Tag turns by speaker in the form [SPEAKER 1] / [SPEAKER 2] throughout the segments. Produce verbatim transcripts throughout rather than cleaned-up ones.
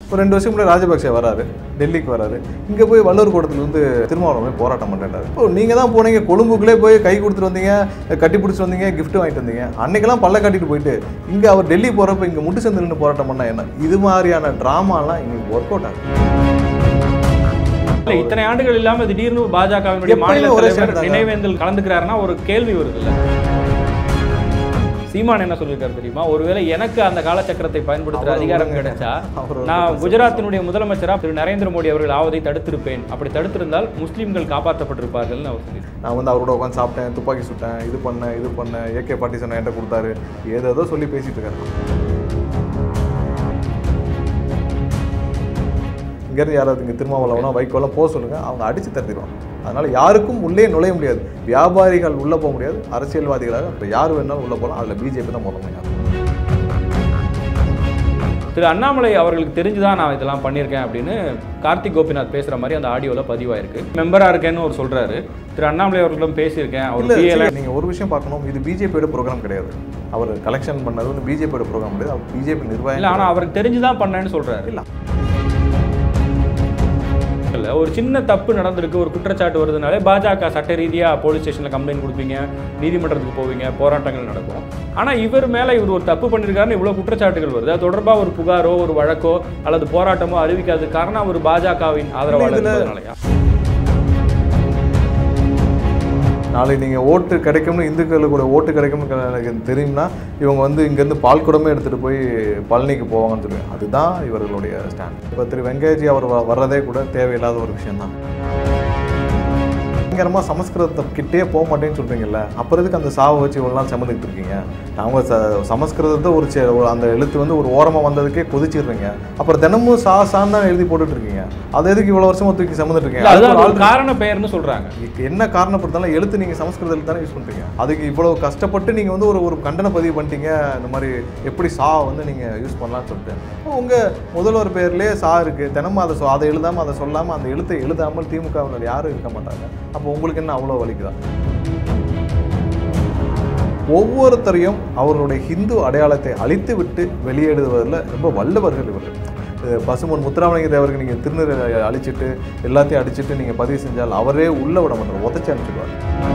[SPEAKER 1] ஒரு ரெண்டு வருஷம் முன்னாடி ராஜபக்சே வராரு, டெல்லிக்கு வராரு. இங்கே போய் வள்ளூர் கூடத்துலேருந்து திருமாவளவன் போய் போராட்டம் பண்ணுறாரு. இப்போ நீங்கள் தான் போனீங்க, கொழும்புக்குள்ளே போய் கை கொடுத்துட்டு வந்தீங்க, கட்டி பிடிச்சி வந்தீங்க, கிஃப்ட் வாங்கிட்டு வந்தீங்க. அன்னைக்கெல்லாம் பல்ல கட்டிட்டு போயிட்டு இங்கே அவர் டெல்லி போகிறப்ப இங்கே முட்டு சந்திரன்னு போராட்டம் பண்ணால் என்ன? இது மாதிரியான ட்ராமாலாம் இங்கே ஒர்க் அவுட் ஆகும்.
[SPEAKER 2] இத்தனை ஆண்டுகள் இல்லாமல் திடீர்னு பாஜகவினுடைய மாநில தலைவர் நினைவேந்தல் கலந்துக்கிறாருன்னா ஒரு கேள்வி வருது இல்லை? சீமான் என்ன சொல்லியிருக்காரு தெரியுமா? ஒருவேளை எனக்கு அந்த காலச்சக்கரத்தை பயன்படுத்துகிற அதிகாரம் கிடைச்சா நான் குஜராத்தினுடைய முதலமைச்சராக திரு நரேந்திர மோடி அவர்கள் ஆவதை தடுத்திருப்பேன். அப்படி தடுத்திருந்தால் முஸ்லீம்கள் காப்பாற்றப்பட்டிருப்பார்கள் அவர் சொல்லி.
[SPEAKER 1] நான் வந்து அவரோட உட்காந்து சாப்பிட்டேன், துப்பாக்கி சுட்டேன், இது பண்ணேன் இது பண்ணேன், ஏகே பாட்டி சொன்ன என்கிட்ட கொடுத்தாரு, ஏதோ சொல்லி பேசிட்டு இருக்காரு. இங்கேருந்து யாராவது இங்கே திருமாவளவனா வைக்கோலாம் போக சொல்லுங்கள், அவங்க அடித்து தடுத்துடுவாங்க. அதனால் யாருக்கும் உள்ளே நுழைய முடியாது. வியாபாரிகள் உள்ளே போக முடியாது, அரசியல்வாதிகளாக இப்போ யார் வேணாலும் உள்ளே போகலாம். அதில் பிஜேபி தான் போக முடியாது.
[SPEAKER 2] திரு அண்ணாமலை அவர்களுக்கு தெரிஞ்சுதான் நான் இதெல்லாம் பண்ணியிருக்கேன் அப்படின்னு கார்த்திக் கோபிநாத் பேசுகிற மாதிரி அந்த ஆடியோவில் பதிவாயிருக்கு. மெம்பராக இருக்கேன்னு அவர் சொல்கிறாரு. திரு அண்ணாமலை அவர்களும் பேசியிருக்கேன். அவர்
[SPEAKER 1] நீங்கள் ஒரு விஷயம் பார்க்கணும், இது பிஜேபியோட ப்ரோக்ராம் கிடையாது. அவர் கலெக்ஷன் பண்ணது வந்து பிஜேபியோட ப்ரோக்ராம் கிடையாது. அவர் பிஜேபி நிர்வாகம் இல்லை.
[SPEAKER 2] ஆனால் அவருக்கு தெரிஞ்சுதான் பண்ணேன்னு சொல்கிறாரு. இல்லை, ஒரு சின்ன தப்பு நடந்திருக்கு, ஒரு குற்றச்சாட்டு வருதுனாலே பாஜக சட்ட ரீதியாக போலீஸ் ஸ்டேஷனில் கம்ப்ளைண்ட் கொடுப்பீங்க, நீதிமன்றத்துக்கு போவீங்க, போராட்டங்கள் நடக்கும். ஆனால் இவர் மேலே இவர் ஒரு தப்பு பண்ணியிருக்காருன்னு இவ்வளோ குற்றச்சாட்டுகள் வருது. அது தொடர்பாக ஒரு புகாரோ ஒரு வழக்கோ அல்லது போராட்டமோ அறிவிக்காது காரணம் அவர் பாஜகவின் ஆதரவாளர்களாலயா?
[SPEAKER 1] நாளைக்கு நீங்கள் ஓட்டு கிடைக்கும்னு, இந்துக்களுக்கு கூட ஓட்டு கிடைக்கும்னு எனக்கு தெரியும்னா இவங்க வந்து இங்கேருந்து பால் குடமே எடுத்துகிட்டு போய் பழனிக்கு போவாங்கன்னு சொல்லுவேன். அதுதான் இவர்களுடைய ஸ்டாண்ட். இப்போ திரு வெங்கையாஜி அவர் வர்றதே கூட தேவையில்லாத ஒரு விஷயந்தான். பயங்கரமாக சமஸ்கிருதத்தை கிட்டே போக மாட்டேன்னு சொல்கிறீங்கல்ல, அப்புறம் இதுக்கு அந்த சாவை வச்சு இவ்வளோ நாள் சம்மந்துக்கிட்டு இருக்கீங்க. அவங்க ச சமஸ்கிருதத்தை ஒரு சே அந்த எழுத்து வந்து ஒரு ஓரமாக வந்ததுக்கே கொதிச்சிடுறீங்க. அப்புறம் தினமும் சா சான் தான் எழுதி போட்டுட்டு இருக்கீங்க. அது எதுக்கு இவ்வளோ வருஷமாக தூக்கி சம்மந்துட்டு இருக்கீங்க?
[SPEAKER 2] அது காரண பெயர்னு சொல்கிறாங்க.
[SPEAKER 1] என்ன காரணப்படுத்தாலும் எழுத்து நீங்கள் சமஸ்கிருதத்தில் தானே யூஸ் பண்ணுறீங்க. அதுக்கு இவ்வளோ கஷ்டப்பட்டு நீங்கள் வந்து ஒரு ஒரு கண்டன பதிவு பண்ணிட்டீங்க. இந்த மாதிரி எப்படி சா வந்து நீங்கள் யூஸ் பண்ணலான்னு சொல்லிட்டு உங்கள் முதல்வர் பேர்லேயே சா இருக்குது. தினமும் அதை சொ அதை எழுதாமல் அதை சொல்லாமல் அந்த எழுத்தை எழுதாமல் திமுகவினர் யாரும் இருக்க மாட்டாங்க. அப்போ உங்களுக்கு என்ன அவ்வளோ வலிக்குதா? ஒவ்வொருத்தரையும் அவர்களுடைய ஹிந்து அடையாளத்தை அழித்து விட்டு வெளியேடுவதில் ரொம்ப வல்லவர்கள் இவர்கள். பசுமன் முத்துராமலிங்க தேவருக்கு நீங்கள் திருநீரை அழிச்சிட்டு எல்லாத்தையும் அடிச்சுட்டு நீங்கள் பதிவு செஞ்சால் அவரே உள்ள விட மாட்டார், உதச்சி அனுப்பிச்சுடுவார்.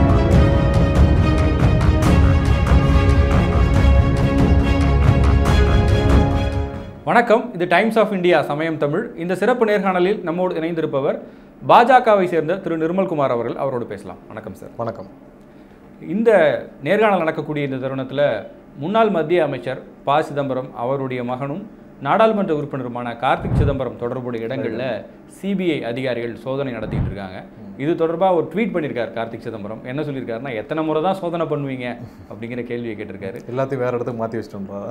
[SPEAKER 2] வணக்கம், இது டைம்ஸ் ஆஃப் இந்தியா சமயம் தமிழ். இந்த சிறப்பு நேர்காணலில் நம்மோடு இணைந்திருப்பவர் பாஜகவை சேர்ந்த திரு நிர்மல்குமார் அவர்கள். அவரோடு பேசலாம். வணக்கம் சார்.
[SPEAKER 1] வணக்கம்.
[SPEAKER 2] இந்த நேர்காணல் நடக்கக்கூடிய இந்த தருணத்தில் முன்னாள் மத்திய அமைச்சர் ப சிதம்பரம் அவருடைய மகனும் நாடாளுமன்ற உறுப்பினருமான கார்த்திக் சிதம்பரம் தொடர்புடைய இடங்களில் சிபிஐ அதிகாரிகள் சோதனை நடத்திட்டு இருக்காங்க. இது தொடர்பாக ஒரு ட்வீட் பண்ணியிருக்கார் கார்த்திக் சிதம்பரம். என்ன சொல்லியிருக்காருன்னா, எத்தனை முறை தான் சோதனை பண்ணுவீங்க அப்படிங்கிற கேள்வியை கேட்டிருக்காரு.
[SPEAKER 1] எல்லாத்தையும் வேறு இடத்துக்கு மாற்றி வச்சுட்டோம்ப்பா.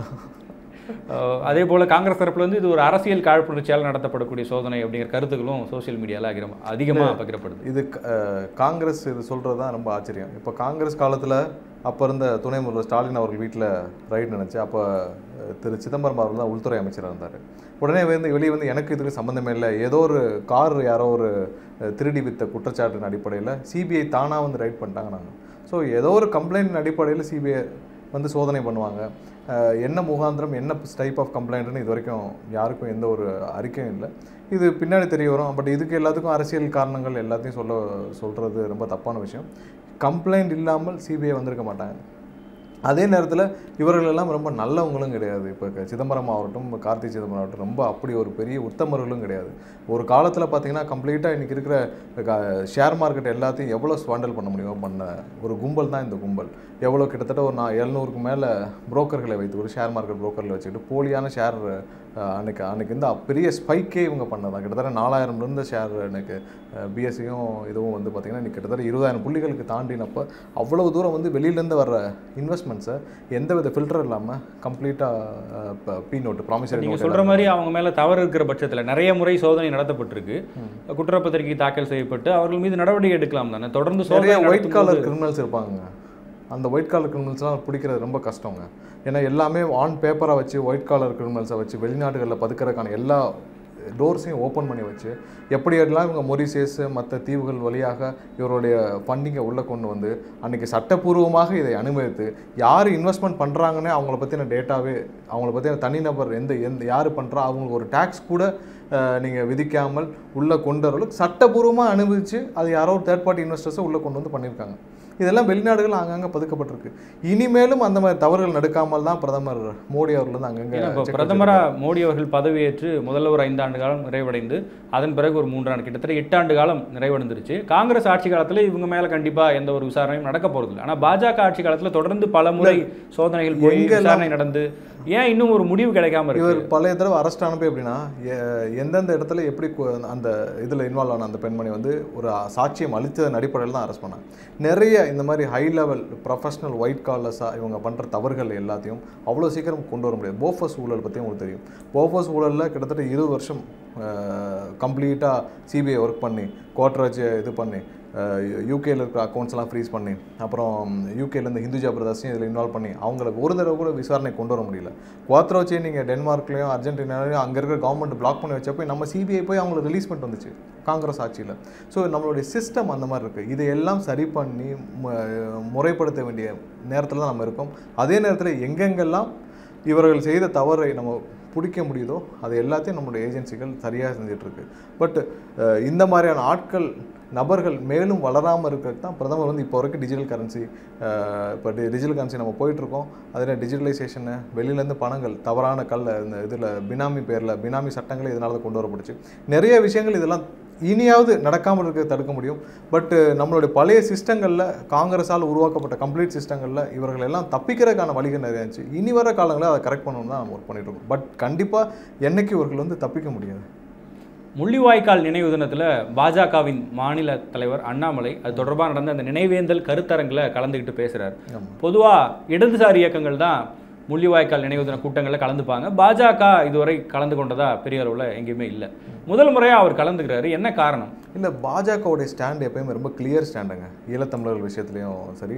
[SPEAKER 2] அதே போல் காங்கிரஸ் தரப்புல வந்து இது ஒரு அரசியல் காழ்ப்புணர்ச்சியால் நடத்தப்படக்கூடிய சோதனை அப்படிங்கிற கருத்துக்களும் சோசியல் மீடியாவில் அதிகமாக பகிரப்படுது.
[SPEAKER 1] இது காங்கிரஸ் இது சொல்கிறது தான் ரொம்ப ஆச்சரியம். இப்போ காங்கிரஸ் காலத்தில் அப்போ இருந்த துணை முதல்வர் ஸ்டாலின் அவர்கள் வீட்டில் ரைட் நினச்சி அப்போ திரு சிதம்பரம் அவர்கள் தான் உள்துறை அமைச்சராக இருந்தார். உடனே வந்து வெளியே வந்து எனக்கு இதுக்கு சம்மந்தமே இல்லை, ஏதோ ஒரு கார் யாரோ ஒரு திருடி வித்த குற்றச்சாட்டின் அடிப்படையில் சிபிஐ தானாக வந்து ரைட் பண்ணிட்டாங்க. நாங்கள் ஸோ ஏதோ ஒரு கம்ப்ளைண்ட் அடிப்படையில் சிபிஐ வந்து சோதனை பண்ணுவாங்க. என்ன முகாந்திரம், என்ன டைப் ஆஃப் கம்ப்ளைண்ட்னு இது வரைக்கும் யாருக்கும் எந்த ஒரு அறிக்கையும் இல்லை. இது பின்னாடி தெரிய வரும். பட் இதுக்கு எல்லாத்துக்கும் அரசியல் காரணங்கள் எல்லாத்தையும் சொல்ல சொல்கிறது ரொம்ப தப்பான விஷயம். கம்ப்ளைண்ட் இல்லாமல் சிபிஐ வந்திருக்க மாட்டாங்க. அதே நேரத்தில் இவர்கள் எல்லாம் ரொம்ப நல்லவங்களும் கிடையாது. இப்போ சிதம்பரம் ஆகட்டும், கார்த்திக் சிதம்பரம் ஆகட்டும், ரொம்ப அப்படி ஒரு பெரிய உத்தமர்களும் கிடையாது. ஒரு காலத்தில் பார்த்தீங்கன்னா கம்ப்ளீட்டாக இன்றைக்கி இருக்கிற ஷேர் மார்க்கெட் எல்லாத்தையும் எவ்வளோ ஸ்வாண்டல் பண்ண முடியுமோ பண்ண ஒரு கும்பல் தான் இந்த கும்பல். எவ்வளோ கிட்டத்தட்ட ஒரு நான் எழுநூறுக்கு மேலே புரோக்கர்களை வைத்து ஒரு ஷேர் மார்க்கெட் புரோக்கரில் வச்சுக்கிட்டு போலியான ஷேர் அன்றைக்கி அன்றைக்கி இந்த பெரிய ஸ்பைக்கே இவங்க பண்ணதான். கிட்டத்தட்ட நாலாயிரம்லேருந்து ஷேர் எனக்கு பிஎஸ்சியும் இதுவும் வந்து பார்த்திங்கன்னா இன்றைக்கி கிட்டத்தட்ட இருபதாயிரம் புள்ளிகளுக்கு தாண்டினப்போ அவ்வளோ தூரம் வந்து வெளியிலேருந்து வர்ற இன்வெஸ்ட்மெண்ட்ஸை எந்த வித ஃபில்டர் இல்லாமல் கம்ப்ளீட்டாக பி நோட்டு ப்ராமிசரி
[SPEAKER 2] நீங்கள் சொல்கிற மாதிரி அவங்க மேலே தவறு இருக்கிற பட்சத்தில் நிறைய முறை சோதனை நடத்தப்பட்டிருக்கு. குற்றப்பத்திரிகை தாக்கல் செய்யப்பட்டு அவர்கள் மீது நடவடிக்கை எடுக்கலாம் தானே. தொடர்ந்து சோதனை
[SPEAKER 1] ஒயிட் காலர் கிரிமினல்ஸ் இருப்பாங்க. அந்த ஒயிட் காலர் கிரிமினல்ஸ்லாம் பிடிக்கிறது ரொம்ப கஷ்டங்க. ஏன்னா எல்லாமே ஆன் பேப்பராக வச்சு ஒயிட் காலர் கிரிமினல்ஸை வச்சு வெளிநாடுகளில் பதுக்கிறதுக்கான எல்லா டோர்ஸையும் ஓப்பன் பண்ணி வச்சு எப்படியெல்லாம் இவங்க மொரிஷியஸ் மற்ற தீவுகள் வழியாக இவருடைய ஃபண்டிங்கை உள்ளே கொண்டு வந்து அன்றைக்கி சட்டப்பூர்வமாக இதை அனுமதித்து யார் இன்வெஸ்ட்மெண்ட் பண்ணுறாங்கன்னு அவங்கள பற்றின டேட்டாவே அவங்கள பற்றின தனிநபர் எந்த எந்த யார் பண்ணுறா அவங்களுக்கு ஒரு டேக்ஸ் கூட நீங்கள் விதிக்காமல் உள்ளே கொண்டு வரலுக்கு சட்டப்பூர்வமாக அனுமதித்து அது யாரோ ஒரு தேர்ட் பார்ட்டி இன்வெஸ்டர்ஸை உள்ளே கொண்டு வந்து பண்ணியிருக்காங்க. இதெல்லாம் வெளிநாடுகள் அங்கங்கே பதுக்கப்பட்டிருக்கு. இனிமேலும் அந்த மாதிரி தவறுகள் நடக்காமல் தான் பிரதமர் மோடி அவர்கள் வந்து அங்கங்கே
[SPEAKER 2] பிரதமராக மோடி அவர்கள் பதவியேற்று முதல்ல ஒரு ஐந்து ஆண்டு காலம் நிறைவடைந்து அதன் பிறகு ஒரு மூன்றாண்டு கிட்டத்தட்ட எட்டு ஆண்டு காலம் நிறைவடைந்துருச்சு. காங்கிரஸ் ஆட்சி காலத்தில் இவங்க மேலே கண்டிப்பாக எந்த ஒரு விசாரணையும் நடக்க போகிறதில்லை. ஆனால் பாஜக ஆட்சி காலத்தில் தொடர்ந்து பல முறை சோதனைகள் போய் விசாரணை நடந்து ஏன் இன்னும் ஒரு முடிவு கிடைக்காம இருக்கு?
[SPEAKER 1] இவர் பழைய தடவை அரெஸ்ட் ஆனப்போ எப்படின்னா எந்தெந்த இடத்துல எப்படி அந்த இதில் இன்வால்வ் ஆன அந்த பெண்மணி வந்து ஒரு சாட்சியம் அளித்ததன் அடிப்படையில் தான் அரெஸ்ட் பண்ணாங்க. நிறைய இந்த மாதிரி ஹை லெவல் ப்ரொஃபஷனல் ஒயிட் காலர்ஸாக இவங்க பண்ணுற தவறுகள் எல்லாத்தையும் அவ்வளோ சீக்கிரம் கொண்டு வர முடியாது. போஃபர்ஸ் ஊழல் பற்றி உங்களுக்கு தெரியும். போஃபர்ஸ் ஊழலில் கிட்டத்தட்ட இருபது வருஷம் கம்ப்ளீட்டாக சிபிஐ ஒர்க் பண்ணி கோட்ராஜ் இது பண்ணி யூகேயில் இருக்கிற அக்கௌண்ட்ஸ்லாம் ஃப்ரீஸ் பண்ணி அப்புறம் யூகேலேருந்து ஹிந்துஜா பிரதர்ஸையும் இதில் இன்வால்வ் பண்ணி அவங்கள ஒரு தடவை கூட விசாரணை கொண்டு வர முடியல. கோத்ரோச்சே நீங்கள் டென்மார்க்லேயும் அர்ஜென்டினாலையும் அங்கே இருக்கிற கவர்மெண்ட் பிளாக் பண்ணி வச்சப்போ நம்ம சிபிஐ போய் அவங்கள ரிலீஸ் பண்ணிட்டு வந்துச்சு காங்கிரஸ் ஆட்சியில். ஸோ நம்மளுடைய சிஸ்டம் அந்த மாதிரி இருக்குது. இதையெல்லாம் சரி பண்ணி முறைப்படுத்த வேண்டிய நேரத்தில் தான் நம்ம இருக்கோம். அதே நேரத்தில் எங்கெங்கெல்லாம் இவர்கள் செய்த தவறை நம்ம பிடிக்க முடியுதோ அது எல்லாத்தையும் நம்மளுடைய ஏஜென்சிகள் சரியாக செஞ்சிட்ருக்கு. பட் இந்த மாதிரியான ஆட்கள் நபர்கள் மேலும் வளராமல் இருக்கிறது தான் பிரதமர் வந்து இப்போ வரைக்கும் டிஜிட்டல் கரன்சி இப்போ டிஜிட்டல் கரன்சி நம்ம போயிட்டுருக்கோம். அதில் டிஜிட்டலைசேஷனு வெளியிலேருந்து பணங்கள் தவறான கல்ல இந்த இதில் பினாமி பேரில் பினாமி சட்டங்கள் இதனால தான் கொண்டு வரப்படுச்சு. நிறைய விஷயங்கள் இதெல்லாம் இனியாவது நடக்காமல் இருக்க தடுக்க முடியும். பட் நம்மளுடைய பழைய சிஸ்டங்களில் காங்கிரஸால் உருவாக்கப்பட்ட கம்ப்ளீட் சிஸ்டங்களில் இவர்கள் எல்லாம் தப்பிக்கிறதுக்கான வழிகள் நிறையா இருந்துச்சு. இனி வர காலங்களில் அதை கரெக்ட் பண்ணணும்னு தான் நம்ம ஒர்க் பண்ணிட்டு இருக்கோம். பட் கண்டிப்பாக என்னைக்கு இவர்கள் வந்து தப்பிக்க முடியாது.
[SPEAKER 2] முள்ளிவாய்க்கால் நினைவு தினத்தில் பாஜகவின் மாநில தலைவர் அண்ணாமலை அது தொடர்பாக நடந்த அந்த நினைவேந்தல் கருத்தரங்கில் கலந்துக்கிட்டு பேசுகிறார். பொதுவாக இடதுசாரி இயக்கங்கள் தான் முள்ளிவாய்க்கால் நினைவு தின கூட்டங்களில் கலந்துப்பாங்க. பாஜக இதுவரை கலந்து கொண்டதா பெரிய அளவில் எங்கேயுமே இல்லை. முதல் முறையாக அவர் கலந்துக்கிறாரு. என்ன காரணம்?
[SPEAKER 1] இல்லை, பாஜகவுடைய ஸ்டாண்ட் எப்பயுமே ரொம்ப கிளியர் ஸ்டாண்டுங்க. ஈழத்தமிழர்கள் விஷயத்துலையும் சரி,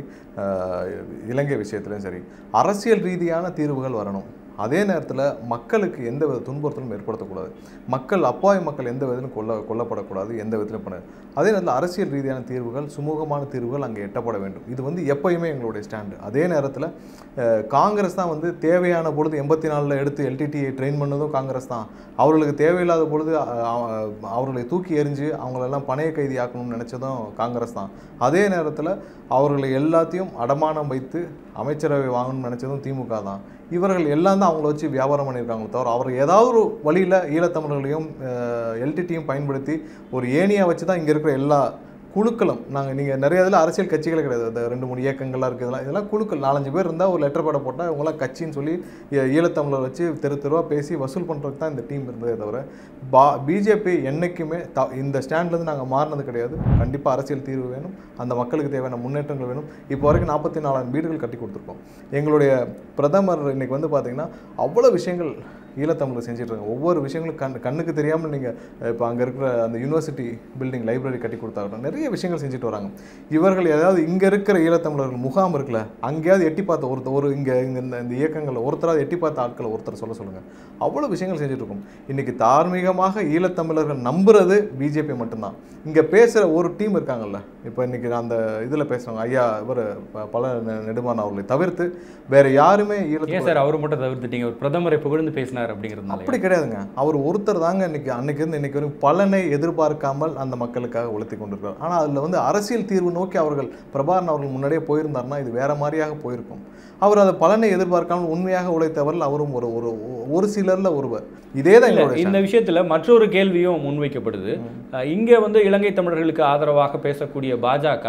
[SPEAKER 1] இலங்கை விஷயத்துலையும் சரி, அரசியல் ரீதியான தீர்வுகள் வரணும். அதே நேரத்தில் மக்களுக்கு எந்த வித துன்புறுத்தலும் ஏற்படுத்தக்கூடாது. மக்கள் அப்பாவி மக்கள் எந்த விதத்திலும் கொல்ல கொல்லப்படக்கூடாது, எந்த விதத்திலும் பண்ண. அதே நேரத்தில் அரசியல் ரீதியான தீர்வுகள், சுமூகமான தீர்வுகள் அங்கே எட்டப்பட வேண்டும். இது வந்து எப்பயுமே எங்களுடைய ஸ்டாண்டு. அதே நேரத்தில் காங்கிரஸ் தான் வந்து தேவையான பொழுது எண்பத்தி நாலில் எடுத்து எல்டிடிஐ ட்ரெயின் பண்ணதும் காங்கிரஸ் தான். அவர்களுக்கு தேவையில்லாத பொழுது அவர்களை தூக்கி எறிஞ்சு அவங்களெல்லாம் பணைய கைதி ஆக்கணும்னு நினச்சதும் காங்கிரஸ் தான். அதே நேரத்தில் அவர்களை எல்லாத்தையும் அடமானம் வைத்து அமைச்சரவை வாங்கணும்னு நினச்சதும் திமுக தான். இவர்கள் எல்லாம் தான் அவங்கள வச்சு வியாபாரம் பண்ணியிருக்காங்களே தவிர அவர் ஏதாவது ஒரு வழியில் ஈழத்தமிழர்களையும் எல்டிடியும் பயன்படுத்தி ஒரு ஏணியாக வச்சு தான் இங்கே இருக்கிற எல்லா குழுக்களும் நாங்கள் நீங்கள் நிறைய இதில் அரசியல் கட்சிகளே கிடையாது. இந்த ரெண்டு மூணு இயக்கங்கள்லாம் இருக்குது. இதெல்லாம் இதெல்லாம் குழுக்கள் நாலஞ்சு பேர் இருந்தால் ஒரு லெட்டர் பேட போட்டால் இவங்களாம் கட்சின்னு சொல்லி ஈழத்தமிழர் வச்சு தெரு தெருவாக பேசி வசூல் பண்ணுறதுக்கு தான் இந்த டீம் இருந்ததே தவிர பா பிஜேபி என்றைக்குமே த இந்த ஸ்டாண்ட்லேருந்து நாங்கள் மாறினது கிடையாது. கண்டிப்பாக அரசியல் தீர்வு வேணும், அந்த மக்களுக்கு தேவையான முன்னேற்றங்கள் வேணும். இப்போ வரைக்கும் நாற்பத்தி நாலாயிரம் வீடுகள் கட்டி கொடுத்துருக்கோம். எங்களுடைய பிரதமர் இன்றைக்கி வந்து பார்த்திங்கன்னா அவ்வளோ விஷயங்கள் ஈழத்தமிழர் செஞ்சிட்ருக்காங்க. ஒவ்வொரு விஷயங்களும் கண் கண்ணுக்கு தெரியாமல் நீங்கள் இப்போ அங்கே இருக்கிற அந்த யூனிவர்சிட்டி பில்டிங் லைப்ரரி கட்டி கொடுத்தாகட்டும், நிறைய விஷயங்கள் செஞ்சுட்டு வராங்க. இவர்கள் ஏதாவது இங்கே இருக்கிற ஈழத்தமிழர்கள் முகாம் இருக்குல்ல, அங்கேயாவது எட்டி பார்த்த ஒருத்தர் ஒரு இங்கே இங்கே இந்த இந்த இயக்கங்களில் ஒருத்தராவது எட்டி பார்த்த ஆட்களை ஒருத்தர் சொல்ல சொல்லுங்கள். அவ்வளோ விஷயங்கள் செஞ்சுட்ருக்கோம். இன்றைக்கி தார்மீகமாக ஈழத்தமிழர்கள் நம்புறது பிஜேபி மட்டும்தான். இங்கே பேசுகிற ஒரு டீம் இருக்காங்கல்ல, இப்போ இன்றைக்கி அந்த இதில் பேசுகிறாங்க ஐயா இவர் பல நெடுமாறன் அவர்களை தவிர்த்து வேறு யாருமே ஈழத்தமிழர்
[SPEAKER 2] சார் அவர் மட்டும் தவிர்த்துட்டீங்க. ஒரு பிரதமரை புகழ்ந்து பேசினார் அப்படிங்கிறது
[SPEAKER 1] அப்படி கிடையாதுங்க. அவர் ஒருத்தர் தாங்க இன்னைக்கு அன்னைக்கு இருந்து இன்னைக்கு வரைக்கும் பலனை எதிர்பார்க்காமல் அந்த மக்களுக்காக உழைத்து கொண்டிருக்கிறார். ஆனால் அதில் வந்து அரசியல் தீர்வு நோக்கி அவர்கள் பிரபாகரன் அவர்கள் முன்னாடியே போயிருந்தார்னா இது வேற மாதிரியாக போயிருக்கும். அவர் அதை பலனை எதிர்பார்க்காமல் உண்மையாக உழைத்தவர்கள் அவரும் ஒரு ஒரு ஒரு சிலர்ல ஒருவர். இதே தான்
[SPEAKER 2] இந்த விஷயத்தில் மற்றொரு கேள்வியும் முன்வைக்கப்படுது. இங்கே வந்து இலங்கை தமிழர்களுக்கு ஆதரவாக பேசக்கூடிய பாஜக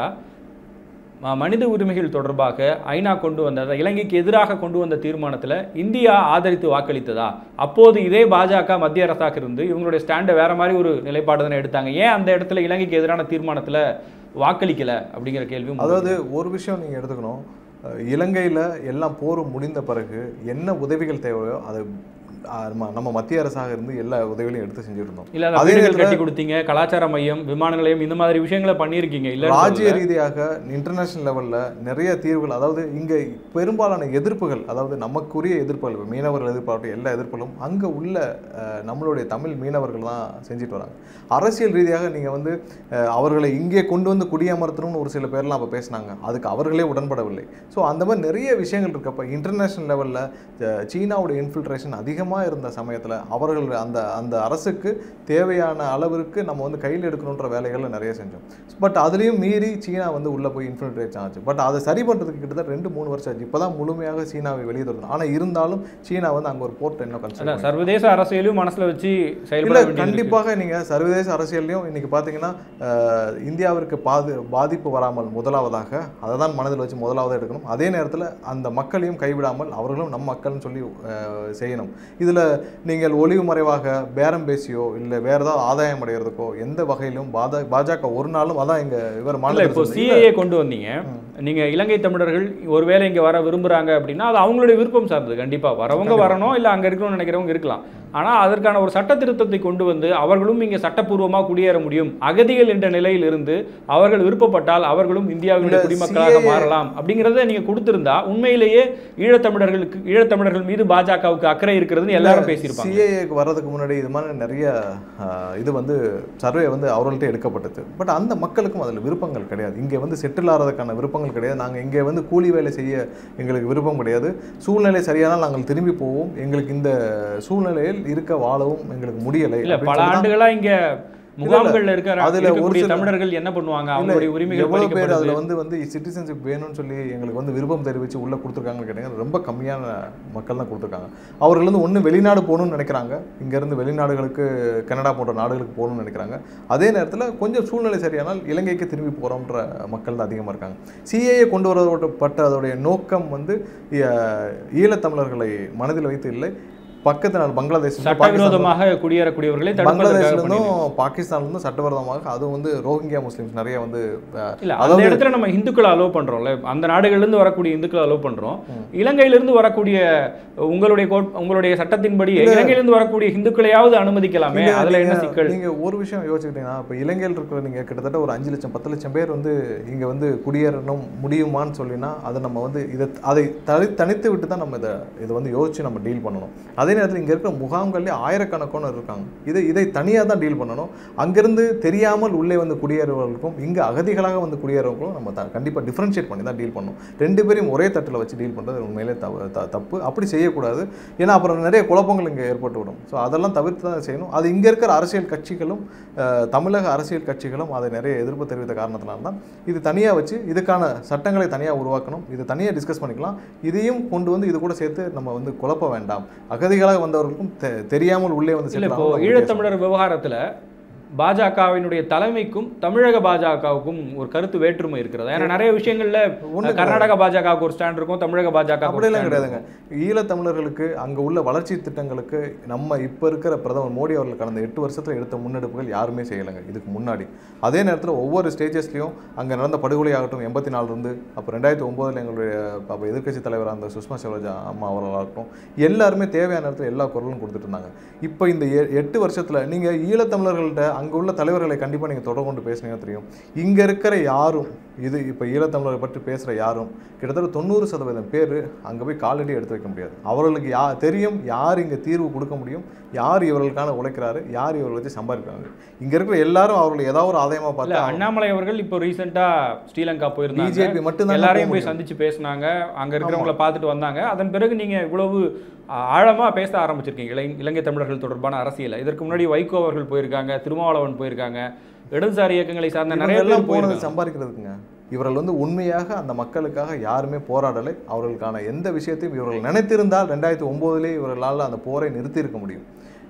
[SPEAKER 2] மனித உரிமைகள் தொடர்பாக ஐநா கொண்டு வந்த இலங்கைக்கு எதிராக கொண்டு வந்த தீர்மானத்தில் இந்தியா ஆதரித்து வாக்களித்ததா? அப்போது இதே பாஜக மத்திய அரசாக இருந்து இவங்களுடைய ஸ்டாண்டை வேற மாதிரி ஒரு நிலைப்பாடு தானே எடுத்தாங்க. ஏன் அந்த இடத்துல இலங்கைக்கு எதிரான தீர்மானத்தில் வாக்களிக்கலை அப்படிங்கிற கேள்வி.
[SPEAKER 1] அதாவது ஒரு விஷயம் நீங்கள் எடுத்துக்கணும், இலங்கையில் எல்லாம் போர் முடிந்த பிறகு என்ன உதவிகள் தேவையோ அதை நம்ம மத்திய அரசாக இருந்து எல்லா உதவிகளையும் எடுத்து செஞ்சுருந்தோம்.
[SPEAKER 2] இல்லை அதே கட்டி கொடுத்தீங்க, கலாச்சார மையம், விமான நிலையம், இந்த மாதிரி விஷயங்களை பண்ணியிருக்கீங்க. இல்லை
[SPEAKER 1] ராஜ்ய ரீதியாக இன்டர்நேஷனல் லெவலில் நிறைய தீர்வுகள், அதாவது இங்கே பெரும்பாலான எதிர்ப்புகள், அதாவது நமக்குரிய எதிர்ப்புகள், மீனவர்கள் எதிர்ப்பாகட்டும் எல்லா எதிர்ப்புகளும் அங்கே உள்ள நம்மளுடைய தமிழ் மீனவர்கள் தான் செஞ்சுட்டு வராங்க. அரசியல் ரீதியாக நீங்கள் வந்து அவர்களை இங்கே கொண்டு வந்து குடியமர்த்தணும்னு ஒரு சில பேர்லாம் அப்போ பேசினாங்க. அதுக்கு அவர்களே உடன்படவில்லை. ஸோ அந்த மாதிரி நிறைய விஷயங்கள் இருக்கப்போ இன்டர்நேஷ்னல் லெவலில் சீனாவுடைய இன்ஃபில்ட்ரேஷன் அதிகமாக இருந்த சமயத்தில் அவர்கள் அந்த அந்த அரசுக்கு தேவையான அளவிற்கு நம்ம வந்து கையில் எடுக்கணுன்ற வேலைகளை நிறைய செஞ்சோம். பட் அதுலேயும் மீறி சீனா வந்து உள்ளே போய் இன்ஃபில்ட்ரேட் ஆச்சு. பட் அதை சரி பண்ணுறதுக்கு கிட்டத்தட்ட ரெண்டு மூணு வருஷம் ஆச்சு. இப்போ தான் முழுமையாக சீனாவை வெளியே தரணும். ஆனால் இருந்தாலும் சீனா வந்து அங்கே ஒரு போர்ட் இன்னும் கன்சிடர்
[SPEAKER 2] சர்வதேச அரசியலையும் மனசில் வச்சு செயல்பட
[SPEAKER 1] கண்டிப்பாக நீங்கள் சர்வதேச அரசியலையும் இன்னைக்கு பார்த்தீங்கன்னா இந்தியாவிற்கு பாது பாதிப்பு வராமல் முதலாவதாக அதை தான் மனதில் வச்சு முதலாவதாக எடுக்கணும். அதே நேரத்தில் அந்த மக்களையும் கைவிடாமல் அவர்களும் நம் மக்கள்னு சொல்லி செய்யணும். இதில் நீங்கள் ஒளிவு மறைவாக பேரம் பேசியோ இல்லை வேற ஏதாவது ஆதாயம் அடைகிறதுக்கோ எந்த வகையிலும் பாஜக ஒரு நாளும் அதான் எங்க இவர் மாநில
[SPEAKER 2] இப்போ சிஏஏ கொண்டு வந்தீங்க. நீங்க இலங்கை தமிழர்கள் ஒருவேளை இங்க வர விரும்புறாங்க அப்படின்னா அது அவங்களுடைய விருப்பம் சார்ந்தது. கண்டிப்பா வரவங்க வரணும், இல்லை அங்க இருக்கணும்னு நினைக்கிறவங்க இருக்கலாம். ஆனால் அதற்கான ஒரு சட்ட திருத்தத்தை கொண்டு வந்து அவர்களும் இங்கே சட்டப்பூர்வமாக குடியேற முடியும், அகதிகள் என்ற நிலையில் இருந்து அவர்கள் விருப்பப்பட்டால் அவர்களும் இந்தியாவினுடைய குடிமக்களாக மாறலாம் அப்படிங்கிறத நீங்கள் கொடுத்திருந்தா உண்மையிலேயே ஈழத்தமிழர்களுக்கு ஈழத்தமிழர்கள் மீது பாஜகவுக்கு அக்கறை இருக்கிறதுன்னு எல்லாரும் பேசியிருப்பாங்க.
[SPEAKER 1] சிஏஏக்கு வர்றதுக்கு முன்னாடி இது மாதிரி நிறைய இது வந்து சர்வே வந்து அவர்கள்ட்ட எடுக்கப்பட்டது. பட் அந்த மக்களுக்கும் அதில் விருப்பங்கள் கிடையாது. இங்கே வந்து செட்டில் ஆகிறதுக்கான விருப்பங்கள் கிடையாது. நாங்கள் இங்கே வந்து கூலி வேலை செய்ய எங்களுக்கு விருப்பம் கிடையாது. சூழ்நிலை சரியானால் நாங்கள் திரும்பி போவோம். எங்களுக்கு இந்த சூழ்நிலையில் இருக்க வாழவும் எங்களுக்கு முடியலை.
[SPEAKER 2] இல்ல பல ஆண்டுகளா இங்க முகாம்கள்ல இருக்கிற அதுல ஒரு தமிழர்கள் என்ன பண்ணுவாங்க, அவங்களுடைய உரிமைகள்
[SPEAKER 1] எவ்வளவு பேர் அதுல வந்து வந்து சிட்டிசன்ஷிப் வேணும்னு சொல்லி எங்களுக்கு வந்து விருப்பம் தெரிவிச்சு உள்ள கொடுத்துருக்காங்கன்னு கேட்டீங்கன்னா ரொம்ப கம்மியான மக்கள் தான் கொடுத்துருக்காங்க. அவர்கள் வந்து ஒன்று வெளிநாடு போகணும்னு நினைக்கிறாங்க, இங்கேருந்து வெளிநாடுகளுக்கு கனடா போன்ற நாடுகளுக்கு போகணும்னு நினைக்கிறாங்க. அதே நேரத்தில் கொஞ்சம் சூழ்நிலை சரியானால் இலங்கைக்கு திரும்பி போகிறோன்ற மக்கள் தான் அதிகமாக இருக்காங்க. சிஏஏ கொண்டு வரப்பட்ட அதோடைய நோக்கம் வந்து ஈழத்தமிழர்களை மனதில் வைத்து இல்லை, பக்கத்து நாடு பங்களாதேஷ்
[SPEAKER 2] சட்டவிரோதமாக குடியேறக்கூடியவர்களை
[SPEAKER 1] பங்களாதேஷ்லேருந்தும் பாகிஸ்தான்லேருந்தும் சட்டவிரோதமாக அதுவும் வந்து ரோஹிங்கியா முஸ்லிம்ஸ் நிறைய வந்து
[SPEAKER 2] இல்லை அந்த இடத்துல நம்ம இந்துக்களை அலோவ் பண்ணுறோம்ல, அந்த நாடுகள்லேருந்து வரக்கூடிய இந்துக்களை அலோவ் பண்ணுறோம். இலங்கையிலிருந்து வரக்கூடிய உங்களுடைய உங்களுடைய சட்டத்தின்படி இலங்கையிலிருந்து வரக்கூடிய இந்துக்களையாவது அனுமதிக்கலாமே, அதில் என்ன சிக்கல்?
[SPEAKER 1] நீங்கள் ஒரு விஷயம் யோசிச்சுக்கிட்டீங்கன்னா இப்போ இலங்கையில் இருக்கிற நீங்கள் கிட்டத்தட்ட ஒரு அஞ்சு லட்சம் பத்து லட்சம் பேர் வந்து இங்கே வந்து குடியேறணும் முடியுமான்னு சொல்லினா அதை நம்ம வந்து இதை அதை தனி தனித்து விட்டு தான் நம்ம இதை இதை வந்து யோசிச்சு நம்ம டீல் பண்ணணும். அதே நேரத்தில் இங்கே இருக்கிற முகாம்கள்லேயே ஆயிரக்கணக்கான இருக்காங்க. இதை இதை தனியாக தான் டீல் பண்ணணும். அங்கேருந்து தெரியாமல் உள்ளே வந்து குடியேறுவர்களுக்கும் இங்கே அகதிகளாக வந்து குடியேறவர்களும் நம்ம த கண்டிப்பாக டிஃப்ரென்ஷியேட் பண்ணி தான் டீல் பண்ணணும். ரெண்டு பேரையும் ஒரே தட்டில் வச்சு டீல் பண்ணுறது உண்மையிலே தப்பு. அப்படி செய்யக்கூடாது. ஏன்னா அப்புறம் நிறைய குழப்பங்கள் இங்கே ஏற்பட்டு விடும். ஸோ அதெல்லாம் தவிர்த்து தான் செய்யணும். அது இங்கே இருக்கிற அரசியல் கட்சிகளும் தமிழக அரசியல் கட்சிகளும் அதை நிறைய எதிர்ப்பு தெரிவித்த காரணத்தினால தான் இது தனியாக வச்சு இதுக்கான சட்டங்களை தனியாக உருவாக்கணும். இது தனியாக டிஸ்கஸ் பண்ணிக்கலாம். இதையும் கொண்டு வந்து இது கூட சேர்த்து நம்ம வந்து குழப்ப வேண்டாம். அகதிகளாக வந்தவர்களுக்கும் தெரியாமல் உள்ளே வந்து
[SPEAKER 2] இல்லை. இப்போ ஈழத்தமிழர் விவகாரத்தில் பாஜகவினுடைய தலைமைக்கும் தமிழக பாஜகவுக்கும் ஒரு கருத்து வேற்றுமை இருக்கிறது. ஏன்னா நிறைய விஷயங்கள்ல கர்நாடக பாஜகவுக்கு ஒரு ஸ்டாண்ட் இருக்கும், தமிழக பாஜக
[SPEAKER 1] அப்படியெல்லாம் கிடையாதுங்க. ஈழத்தமிழர்களுக்கு அங்கே உள்ள வளர்ச்சி திட்டங்களுக்கு நம்ம இப்போ இருக்கிற பிரதமர் மோடி அவர்கள் கடந்த எட்டு வருஷத்தில் எடுத்த முன்னெடுப்புகள் யாருமே செய்யலைங்க இதுக்கு முன்னாடி. அதே நேரத்தில் ஒவ்வொரு ஸ்டேஜஸ்லையும் அங்கே நடந்த படுகொலை ஆகட்டும் எண்பத்தி நாலுலேருந்து அப்போ ரெண்டாயிரத்தி ஒம்போதில் எங்களுடைய அப்போ எதிர்க்கட்சி தலைவராக அந்த சுஷ்மா ஸ்வராஜ் அம்மா அவர்களாகட்டும் எல்லாருமே தேவையான நேரத்தில் எல்லா குரலும் கொடுத்துட்டு இருந்தாங்க. இப்போ இந்த எட்டு வருஷத்தில் நீங்கள் ஈழத்தமிழர்கள்ட்ட அங்கே உள்ள தலைவர்களை கண்டிப்பாக நீங்கள் தொடர்பு கொண்டு பேசுனீங்கன்னா தெரியும். இங்கே இருக்கிற யாரும் இது இப்போ ஈழத்தமிழரை பற்றி பேசுகிற யாரும் கிட்டத்தட்ட தொண்ணூறு சதவீதம் பேர் அங்கே போய் காலடி எடுத்து வைக்க முடியாது. அவர்களுக்கு யா தெரியும் யார் இங்கே தீர்வு கொடுக்க முடியும், யார் இவர்களுக்கான உழைக்கிறாரு, யார் இவர்களை வச்சு சம்பாதிக்கிறாங்க. இங்கே இருக்கிற எல்லாரும் அவர்களை ஏதாவது ஒரு ஆதாயமாக பார்த்து
[SPEAKER 2] அண்ணாமலை அவர்கள் இப்போ ரீசெண்டாக ஸ்ரீலங்கா போயிருந்தாங்க. பிஜேபி மட்டும்தான் எல்லாரையும் போய் சந்திச்சு பேசினாங்க, அங்கே இருக்கிறவங்களை பார்த்துட்டு வந்தாங்க. அதன் பிறகு நீங்கள் இவ்வளவு ஆழமாக பேச ஆரம்பிச்சிருக்கீங்க இளை இலங்கை தமிழர்கள் தொடர்பான அரசியலை. இதற்கு முன்னாடி வைகோ அவர்கள் போயிருக்காங்க, திருமாவளவன் போயிருக்காங்க, இடதுசாரி இயக்கங்களை சார்ந்த நிறைய பேர் போனது
[SPEAKER 1] சம்பாதிக்கிறதுக்குங்க. இவர்கள் வந்து உண்மையாக அந்த மக்களுக்காக யாருமே போராடலை. அவர்களுக்கான எந்த விஷயத்தையும் இவர்கள் நினைத்திருந்தால் ரெண்டாயிரத்தி ஒம்போதுலேயே இவர்களால் அந்த போரை நிறுத்தி இருக்க முடியும்.